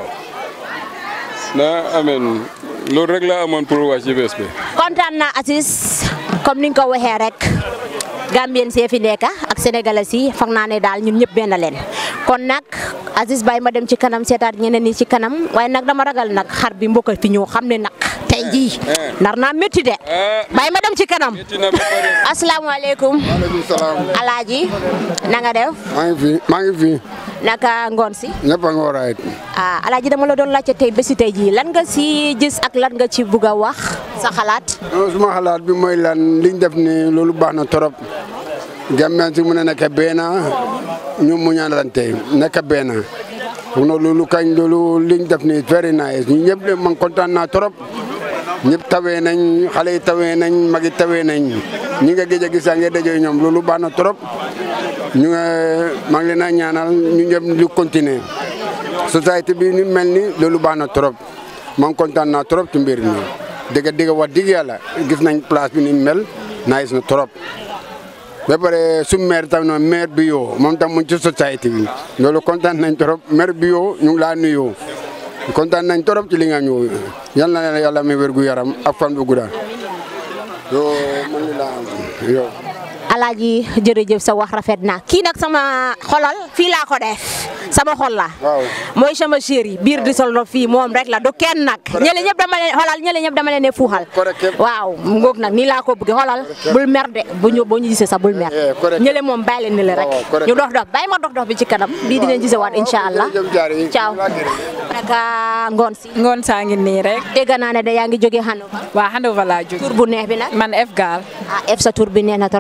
na amen loolu rek la amoon pour wax ci bés bi. kontaan naa Aziz comme ni nga ko waxee rek Gambien see fi nekk ak sénégalais yi foog naa ne daal ñun ñëpp benn leen kon nag Aziz bàyyi ma dem ci kanam seetaat ñeneen ñi ci kanam waaye nag dama ragal nag xar bi mbokk fi ñëw xam ne nag tey jii nar naa métti de bàyyi ma dem ci kanam. asalaamaaleykum. waaleykum salaam. Alaaji na nga def. maa ngi fi maa ngi fi. naka ngoon si. ñëpp a ngi war a ah Alaaji dama la doon laajte tey bési tey jii lan nga si gis ak lan nga ci bugg a wax sa xalaat. suma xalaat bi mooy lan liñ def ni loolu baax na trop. Gambien si mu ne nekk benn ñu mu ñaanalante nekk benn loolu kañ loolu liñ def ni very nice ñu ñëpp de man kontaan naa trop ñëpp tawee nañ xale yi tawee nañ mag yi tawee nañ ñi nga gëj a gis nga dajoo ñoom loolu baax na trop ñu maa ngi leen a ñaanal ñu ñëpp lu continuer société bi ni mel ni loolu baax na trop man kontaan naa trop ci mbir mi dëgg dëgg wax dëgg yàlla gis nañ place bi ni mel nice na trop. ba pare su maire tam noonu maire bi yoo moom tam mu ci société bi loolu kontaan nañ trop maire bi yoo ñu ngi laa nuyoo kontaan nañ trop ci li nga ñëw yal na leen yàlla may wér gu yaram ak fan bu gudda yoo man li laa am yow. Alaaji jërëjëf sa wax rafet na kii nag sama xolal fii laa ko def sama xol la mooy sama chéri biir di sol fii moom rek la du kenn nag ñële ñëpp dama leen xolal ñële ñëpp dama leen ne fuuxal waaw ngoog nag nii laa ko bëgg xolal bul mer de bu ñu boo ñu gisee sax bul mer ñële moom bàyyi leen ni la rek ñu dox dox bàyyi ma dox dox bi ci kanam bii dinañ gisee waat incha allah ciao naka ngoon si ngoon saa ngi nii rek dégg naa ne da yaa ngi jógee Hanover waaw Hanover laa jóge tur bu neex bi nag man F Gal ah F sa tur bi neex na trop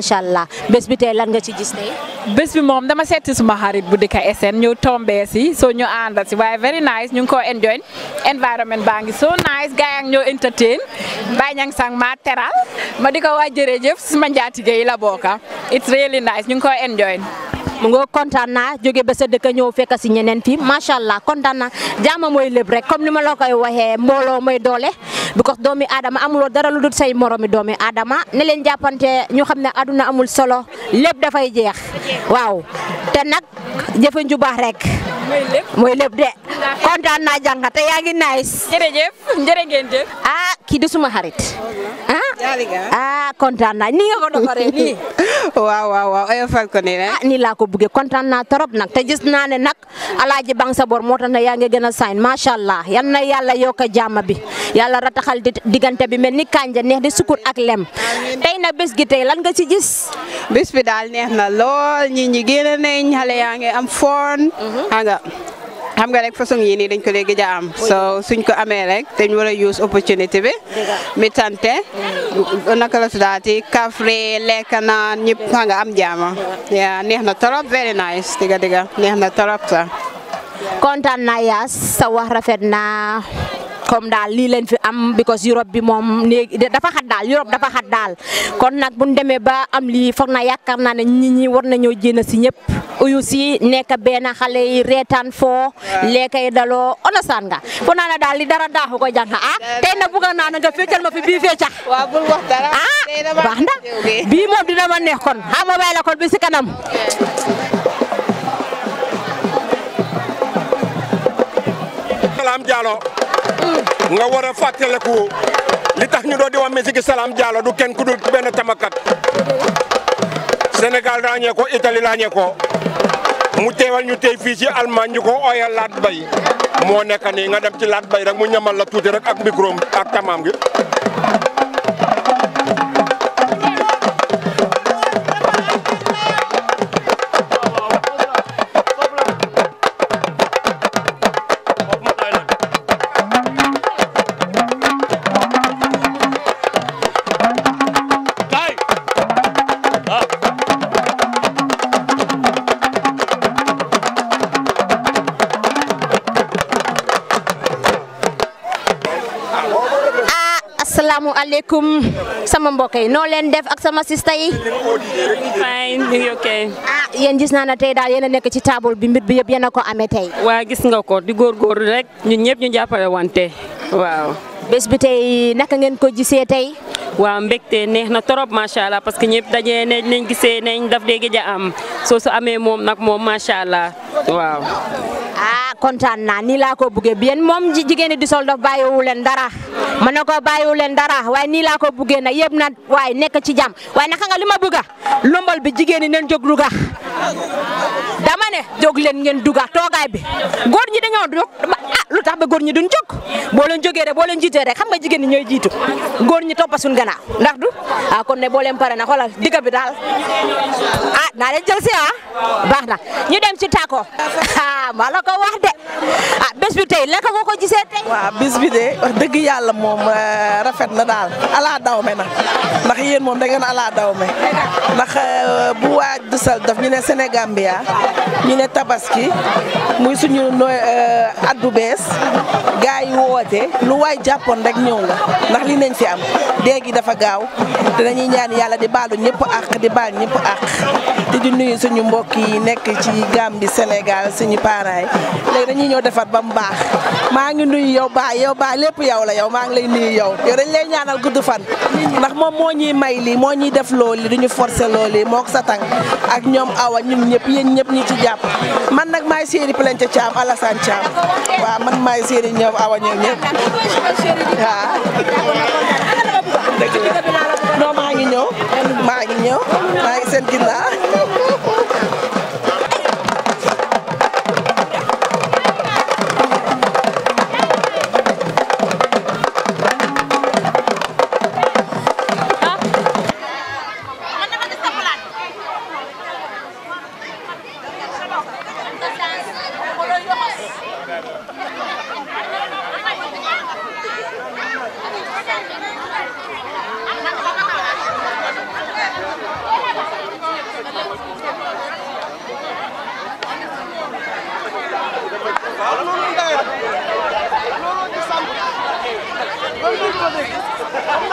macha allah bés bi tey lan nga ci gis tey. bés bi moom dama seeti suma xarit bu dëkk S N ñu tombé si so ñu àndal si waaye very nice ñu ngi ko enjoy environment baa ngi so nice gars yi ñoo entertain Baye Niang sang ma teral ma di ko wax jërëjëf suma njaatige yi la bokka it's really nice ñu ngi ko enjoy. mu nga kontaan naa jóge ba sa dëkk ñëw fekk si ñeneen fii macha allah kontaan naa jaama mooy lépp rek comme ni ma la koy waxee mbooloo mooy doole because doomi aadama amuloo dara lu dul say moromi doomi aadama ne leen jàppante ñu xam ne aduna amul solo lépp dafay jeex waaw te nag jëfe ju baax rek mooy lépp de kontaan naa jàng te yaa ngi nice. jërëjëf jërë ngeen jëf. ah kii du suma xarit ah ah kontaan naa nii nga ko doxalee nii. waaw waaw waaw ay fal ko nii rek. ah nii laa ko buggee kontaan naa trop nag te gis naa ne nag alaaji bang sa bor moo tax ne yaa ngi gën a sañ macha allah yal na yàlla yokk jàmm bi yàlla rataxal diggante bi mel ni kanja neex di sukkur ak lem tey na bés gi tey lan nga ci gis. bés bi daal neex na lool ñi ñi génn nañ xale yaa ngi am foon. nga xam nga rek façon yi nii dañ ko léegi ja am so suñ ko amee rek dañ war a use opportunity bi mi tante naka la tuddaati kafre lekk naan ñëpp xam nga am jaama yaa neex na trop very nice diga diga neex na trop sax. kontaan naa yaas sa wax rafet na comme daal lii leen fi am because Europe bi moom léegi dafa xat daal Europe dafa xat daal kon nag bu ñu demee ba am lii foog na yaakaar naa ne nit ñi war nañoo jéem si ñëpp uyu si nekk benn xale yi reetaan foo lekkay daloo onosaan nga fo naa ne daal li dara daaxu ko jàng ah tey na bëgg naa nga feccal ma fi bii fecca waaw bul wax dara ah baax na bii moom dina ma neex kon xam nga bay la kon bi si kanam. Salam Diallo nga war a fàttaliku li tax ñu doon di wax musique Salam Diallo du kenn ku dul benn tamakat Sénégal ràññee ko Italie ràññee ko mu teewal ñu tey fii ci Allemagne ñu ko ooyal Laat Bay moo nekk nii nga dem ci Laat Bay rek mu ñamal la tuuti rek ak micro ak tamaam gi. asalaamaaleykum sama mbokk yi noo leen def ak sama sista yi. fine ñu ngi ok. ah yéen gis naa ne tey daal yéen a nekk ci table bi mbir bi yëpp yéen a ko amee tey. waa gis nga ko di góorgóorlu rek ñun ñëpp ñu jàppale wante waaw. bés bi tey naka ngeen ko gisee tey. waaw mbégte neex na trop macha allah parce que ñëpp daje nañ nañ gisee nañ daf dee gëj a am soo su amee moom nag moom macha allah waaw. ah kontaan naa nii laa ko buggee bien moom jigéen ñi di sol daf bàyyiwu leen dara ma ne ko bàyyiwu leen dara waaye nii laa ko buggee nag yëpp na waaye nekk ci jàmm waaye naka nga li ma bëgga lombal bi jigéen ñi neen jóg duga dama ne jóg leen ngeen duga toogaay bi góor ñi dañoo jóg ah lu tax ba góor ñi duñ jóg boo leen jógee rek boo leen jiitee rek xam nga jigéen ñi ñooy jiitu góor ñi toppa suñ gannaaw ndax du ah kon ne boo leen pare na xoolal digga bi daal ah naa leen jël si ah baax na ñu dem ci tako ah maa la ko wax de ah bés bi tey lekk nga ko gisee tey. waaw bés bi de wax dëgg yàlla moom rafet na daal ala daw me na ndax yéen moom da ngeen ala daw me ndax bu waaj du sal daf ñu ne Sénégambia ñu ne tabaski muy suñu nooy at bu bees gars yi woote lu waay jàppoon rek ñëw nga ndax li nañ fi am déegi dafa gaaw te dañuy ñaan yàlla di baalu ñëpp àq di baal ñëpp àq te di nuyu suñu mbokk yi nekk ci Gambie Sénégal suñu parents yi léegi dañuy ñëw defar ba mu baax maa ngi nuyu yow baa yow baa lépp yow la yow maa ngi lay nuyu yow yow dañ lay ñaanal gudd fan ndax moom moo ñuy may lii moo ñuy def loolu duñu forcer loolu moo ko sa tàng ak ñoom awa ñun ñëpp yéen ñëpp ñi ci jàpp man nag maay séeri Plente Thiam Alassane Thiam waaw man maay séeri ñoom awa ñoom ñëpp waaw non maa ngi ñëw maa ngi ñëw maa ngi seen ginnaaw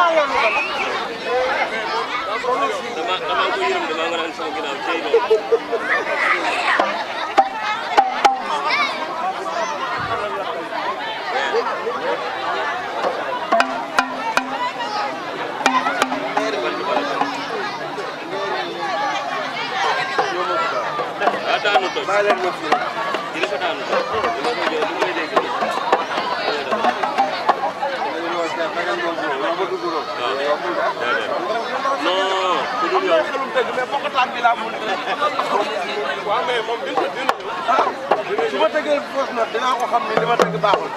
su ma tegee fausse note dinaa ko xam ni li ma teg baaxul.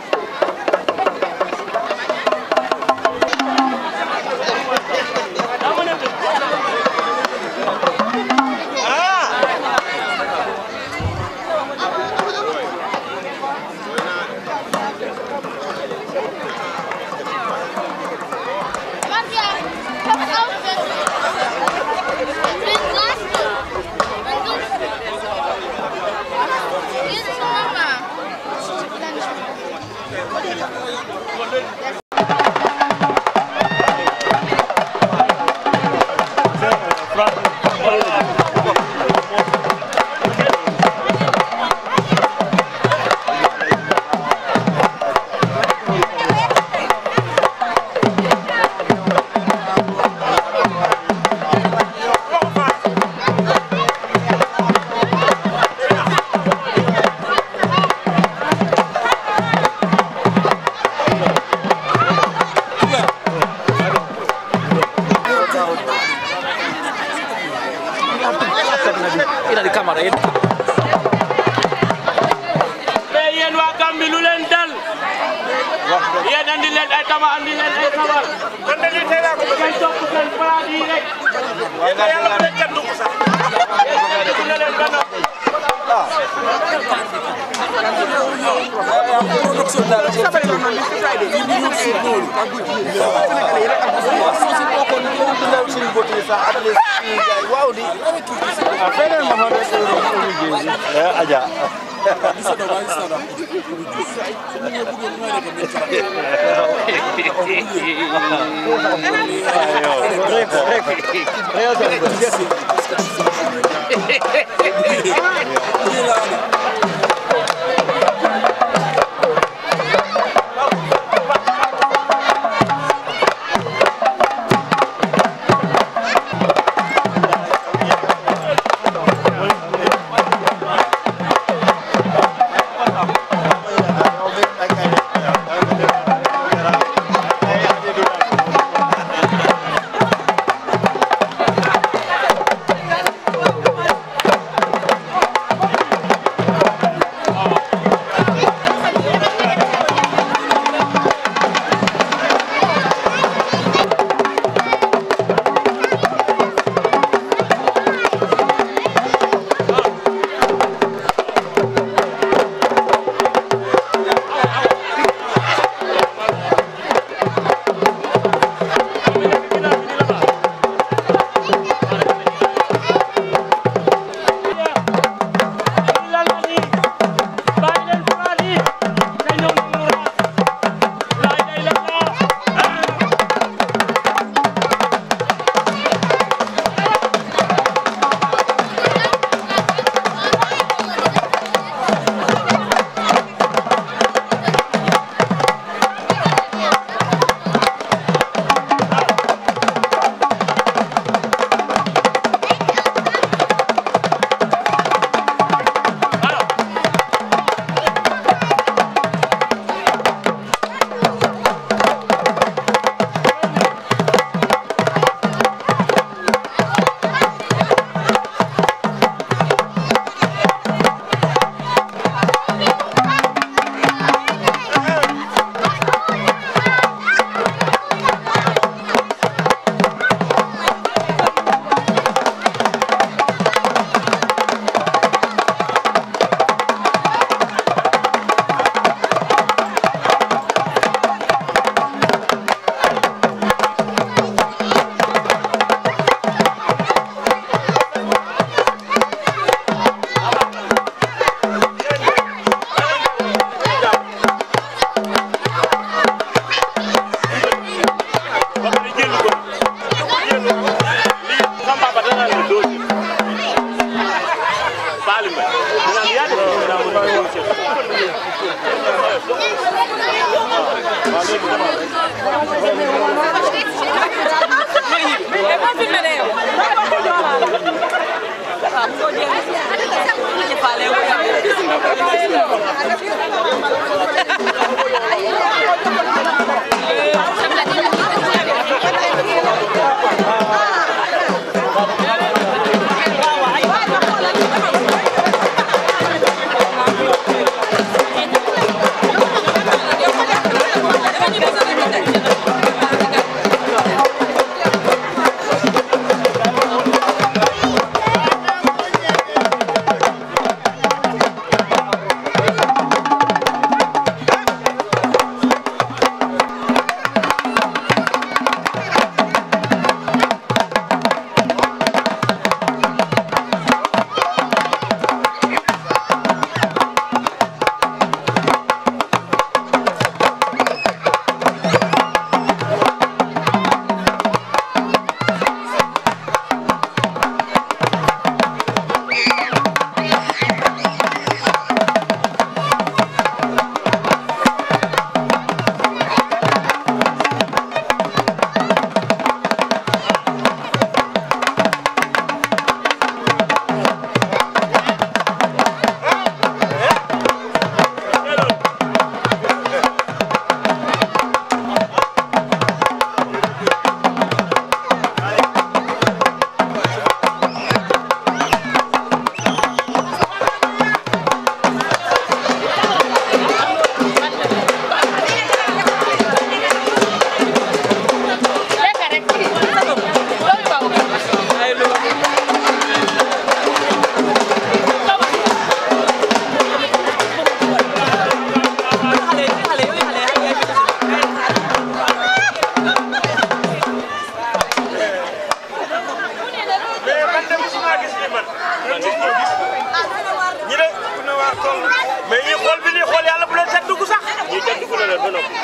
mais ñi xool bi ñuy xool yàlla bu leen set dugg sax ñi set dugg na leen ba noppi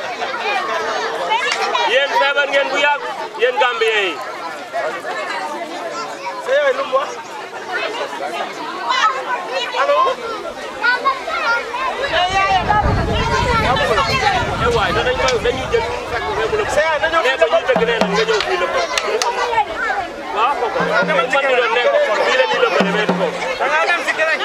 yéen feebar ngeen bu yàgg yéen Gambien yi sa yooyu lu mu wax allo eh waay dañuy jël dañuy jël fekk nga mën a sa dañoo mais dañuy dëgg nee na nga ñëw fii la ko waaw kooku man mi doon nekk fii la nii la ko demee foofu da nga dem si keneen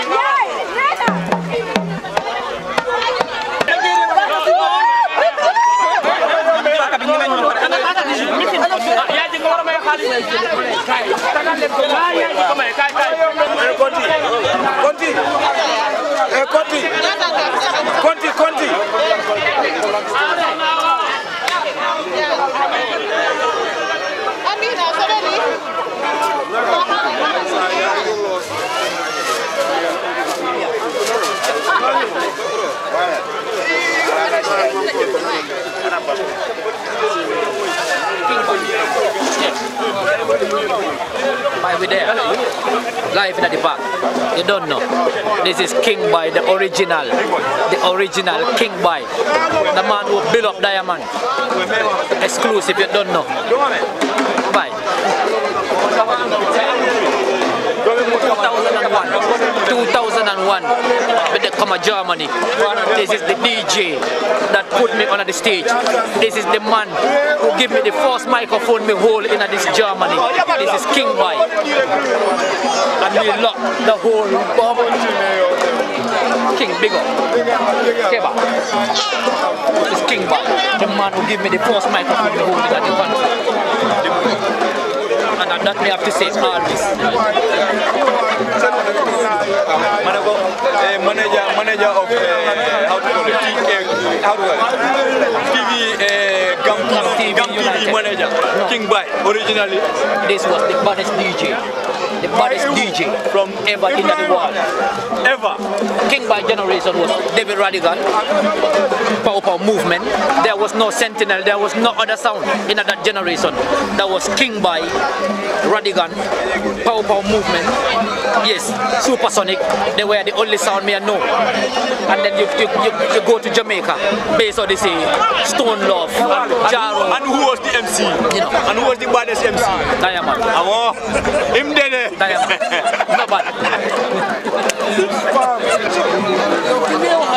Conti, eh Conti, Conti, Conti. Amina, sabeli. By we there, live in the park. You don't know. This is King Boy, the original, the original King Boy, the man who built up Diamond. Exclusive, you don't know. Bye. two thousand one, when they come to Germany. This is the D J that put me on the stage. This is the man who give me the first microphone me hold in this Germany. This is King Boy. And we lock the whole bomb. King Big Up. Keba. This is King Boy, the man who give me the first microphone me hold in the country. And that we have to say always. Manago, uh, manager, manager of uh, how to call it, uh, how to call it, T V, uh, Gam T V, Gam T V manager, King Boy, originally. This was the baddest D J, the baddest D J from ever in the world. Ever. King Boy generation was David Radigan, Power Power Movement. There was no Sentinel, there was no other sound in that generation. That was King Boy, Radigan, Power Power Movement. Yes, Supersonic, they were the only sound me I know. And then you, you, you, you go to Jamaica, based on the say, Stone Love, Jaro. And who was the M C? You know. And who was the baddest M C? Diamond. Oh, him there. Diamond. Not bad.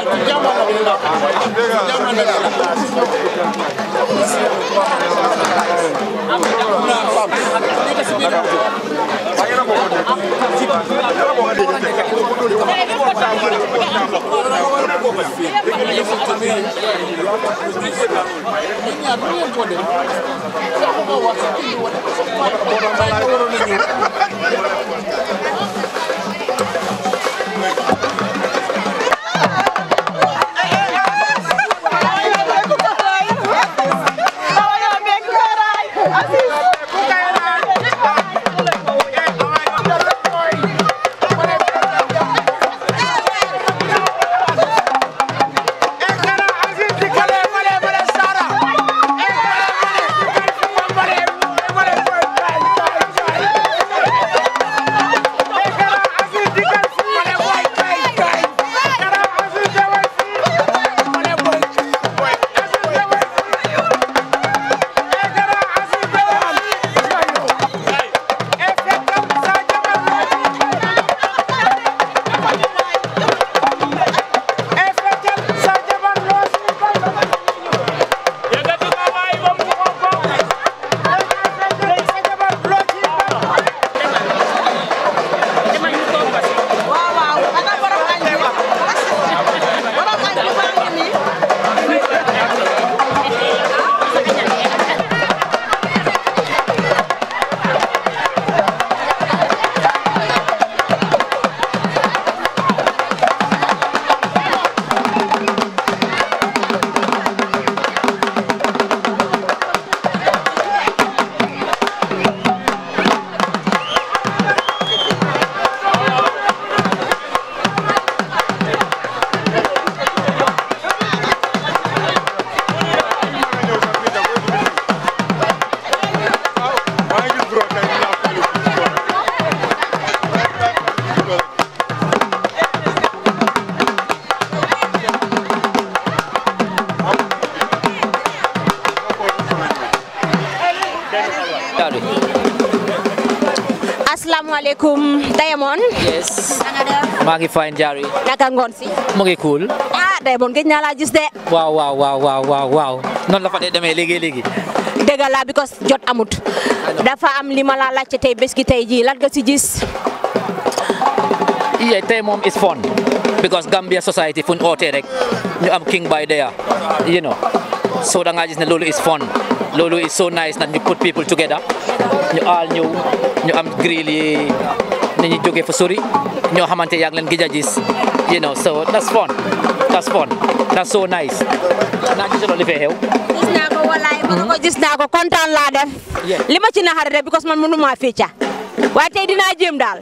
Assalamualaikum Diamond. Yes. maa ngi fine Jari. naka ngoon si. mu ngi cool. ah Diamond gëj naa laa gis de. waaw waaw waaw waaw waaw waaw noonu la fa dee demee léegi léegi. dëgg la because jot amut. dafa am li ma la laajte tey bés gi tey jii lan nga si gis. yeah tey moom is fun because Gambia society fu ñu ootee rek ñu am king by there you know so da ngaa gis ne loolu is fun loolu is so nice nag ñu put people together ñu aal ñëw ñu am grill yi nit ñi jógee fa sori ñoo xamante yaa ngi leen gëj a gis you know so that's fun that's fun that's so nice naa gis loolu li fee xew. gis naa ko walaay ma ko gis naa ko kontaan laa def. li ma ci naxari rek because man mënuma fecca waaye tey dinaa jéem daal.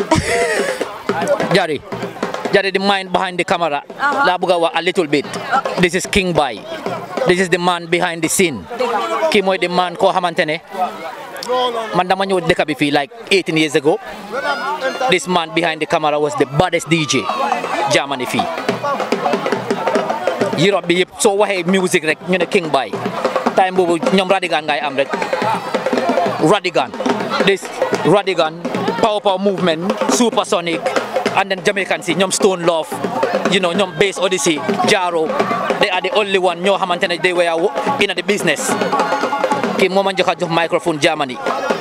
Jari, Jari, the mind behind the camera. Uh-huh. La buga wa a little bit. Okay. This is King Bai. This is the man behind the scene. Kii mooy the man koo xamante ne man dama ñëw dëkk bi fii like eighteen years ago. This man behind the camera was the baddest D J Germany fii. Europe bi yëpp soo waxee music rek ñu ne King Bai. Time boobu ñoom Radigan ngay am rek. Radigan. This Radigan. Power Power movement, Supersonic, and then Jamaican see ñoom Stone Love, you know ñoom Bass Odyssey, Jaro, they are the only one ñoo xamante ne they were in the business. Kii moo ma njëkk a jox microphone Germany.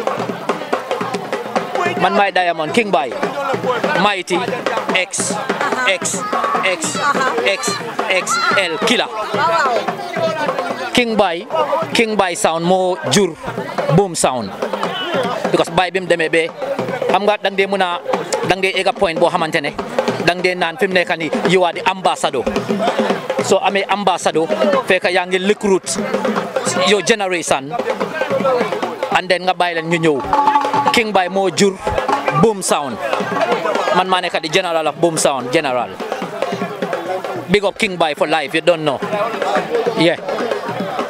Man maay Diamond King Bai, Mighty, X, X, X, X, X, L, Killer. King Bai, King Bai sound moo jur boom sound. Because Bai bi mu demee ba xam nga dang dee mën a dang dee egg a point boo xamante ne dang dee naan fi mu nekk nii you are the ambassador soo amee ambassador fekk yaa ngi recruit your generation and then nga bàyyi leen ñu ñëw King Bai moo jur boom sound man maa nekk di general of boom sound general big up King Bai for life you don't know yeah. kon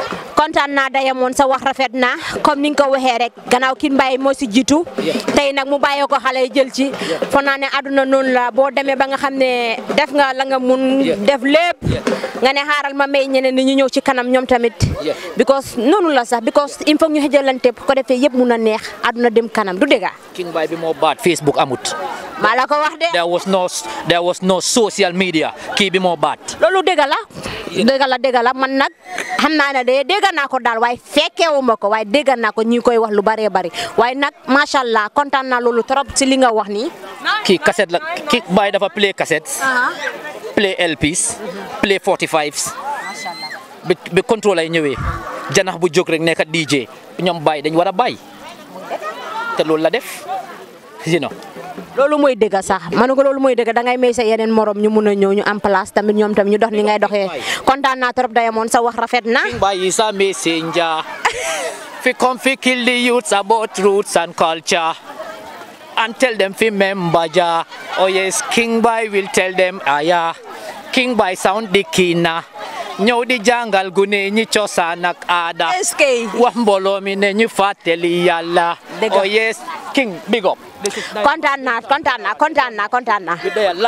kontaan naa Diamond sa wax rafet na comme ni nga ko waxee rek gannaaw King Mbaye moo si jiitu tey nag mu bàyyee ko xale yi jël ci foog naa ne àdduna noonu la boo demee ba nga xam ne def nga la nga mun def lépp nga ne xaaral ma may ñeneen ni ñu ñëw ci kanam ñoom tamit because noonu la sax because il faut ñu xëjalante ko defee yëpp mun a neex àdduna dem kanam du dëgg. King Mbaye bi moo baat Facebook amut. maa la ko wax de. there was no there was no social media kii bi moo baat. loolu dëgg la dëgg la dëgg la man nag xam naa ne de dégg naa ko daal waaye fekkeewuma ko waaye dégg naa ko ñi koy wax lu bëree bëri waaye nag macha allah kontaan naa loolu trop si li nga wax nii. kii cassette la King Mbaye dafa play cassettes. play L Ps. play forty-fives. bi bi contrôle ay ñëwee janax bu jóg rek nekk D J ñoom Baye dañ war a bàyyi te loolu la def you know. loolu mooy dëgg sax ma ne ko loolu mooy dëgg dangay may sa yeneen morom ñu mun a ñëw ñu am place tamit ñoom tamit ñu dox ni ngay doxee kontaan naa trop Diamond sa wax rafet na. King Mbaye is a messenger fi come fi kill the youths about roots and culture and tell them fi member ja oh yes King Mbaye will tell them aya King Mbaye sound di kina ñëw di jàngal gune ñi cosaan ak aada wax mbooloo mi ne ñu fàttali yàlla oh yes King big up. kontaan naa kontaan naa kontaan naa kontaan naa.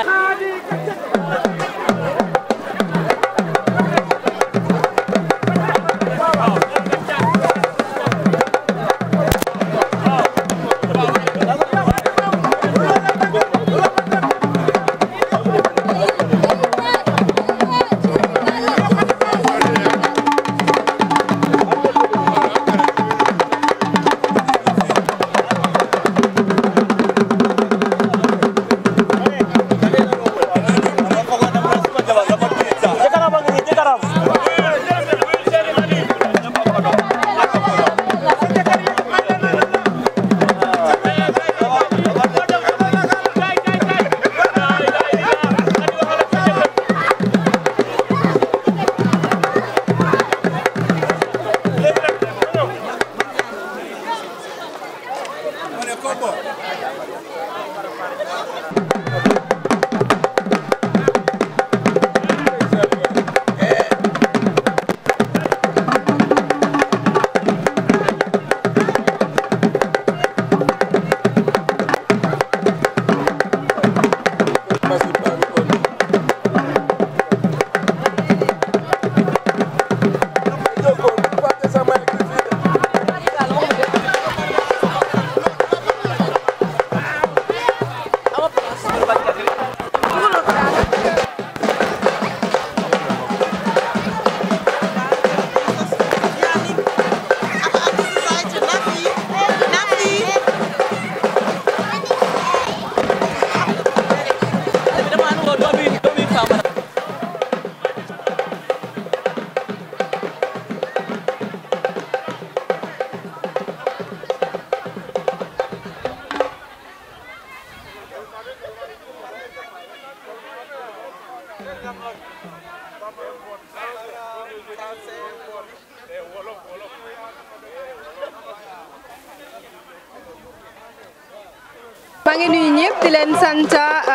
maa ngi nuyu ñëpp di leen sant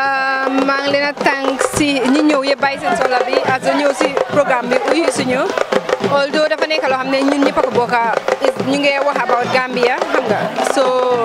maa ngi leen a tànk si ñi ñëw yëpp bàyyi seen soxla bi ak ñëw si programme bi uyu suñu although dafa nekk loo xam ne ñun ñëpp a ko bokk ñu ngi wax about Gambia xam nga so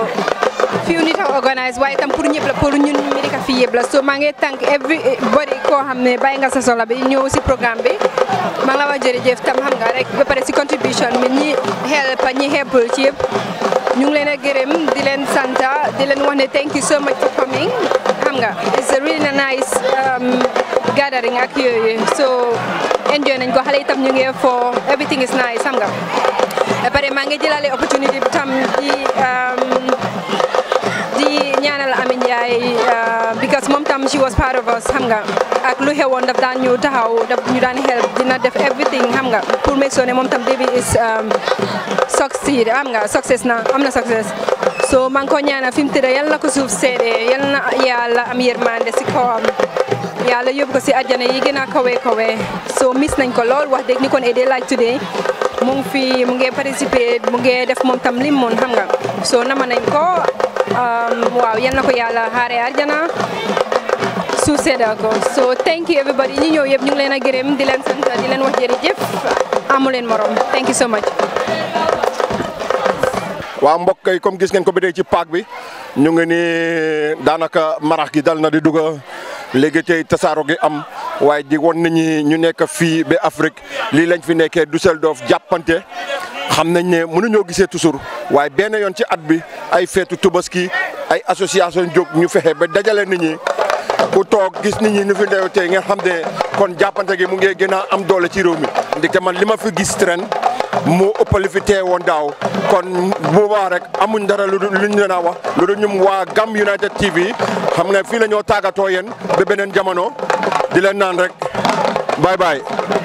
few nit a organise waaye tam pour ñëpp la pour ñun mi dëkk fii yëpp la so maa ngi tànk everybody koo xam ne bàyyi nga sa soxla bi ñëw si programme bi maa ngi la wax jërëjëf tam xam nga rek ba pare si contribution bi ñi help ñi helpul ci yëpp ñu ngi leen a gërëm di leen sant di leen wax ne thank you so much for coming xam nga it's a really nice gathering ak yooyu so enjoy nañ ko xale itam ñu ngi for everything is nice xam nga ba pare maa ngi jëlale opportunity bi tam di di ñaanal Amin Ndiaye because moom tam she was part of us xam nga ak lu xewoon daf daan ñu taxaw daf ñu daan help dina def everything xam nga pour make sure ne moom tam baby is succeed am nga success na am na success so maa ngi ko ñaanal fi mu tëdd yal na ko suuf seede yal na yàlla am yërmande si kawam yàlla yóbbu ko si àjjana yi gën a kawe kawe so miss nañ ko lool wax dëgg ni kon a day like today mu ngi fi mu ngi participer mu ngi def moom tam lim moon xam nga so nama nañ ko waaw yal na ko yàlla xaare àjjana suuf sedda ko so thank you everybody ñi ñëw yëpp ñu ngi leen a gërëm di leen sant di leen wax jërëjëf amu leen morom thank you so much. waa mbokk yi comme gis ngeen ko ba tey ci paak bi ñu ngi ni daanaka marax gi dal na di dugg léegi tey tasaaro gi am waaye di won nit ñi ñu nekk fii ba Afrique lii lañ fi nekkee Düsseldorf jàppante xam nañ ne mënuñoo gisee toujours waaye benn yoon ci at bi ay feetu Tabaski ay association jóg ñu fexe ba dajale nit ñi ku toog gis nit ñi ñu fi ndew tey nga xam ne kon jàppante gi mu ngi gën a am doole ci réew mi ndike man li ma fi gis ren moo ëpp li fi teewoon daaw kon boobaa rek amuñ dara lu dul luñ leen a wax lu dul ñum waa Gam United T V xam nga fii la ñoo tàggatoo yéen ba beneen jamono di leen naan rek bye bye.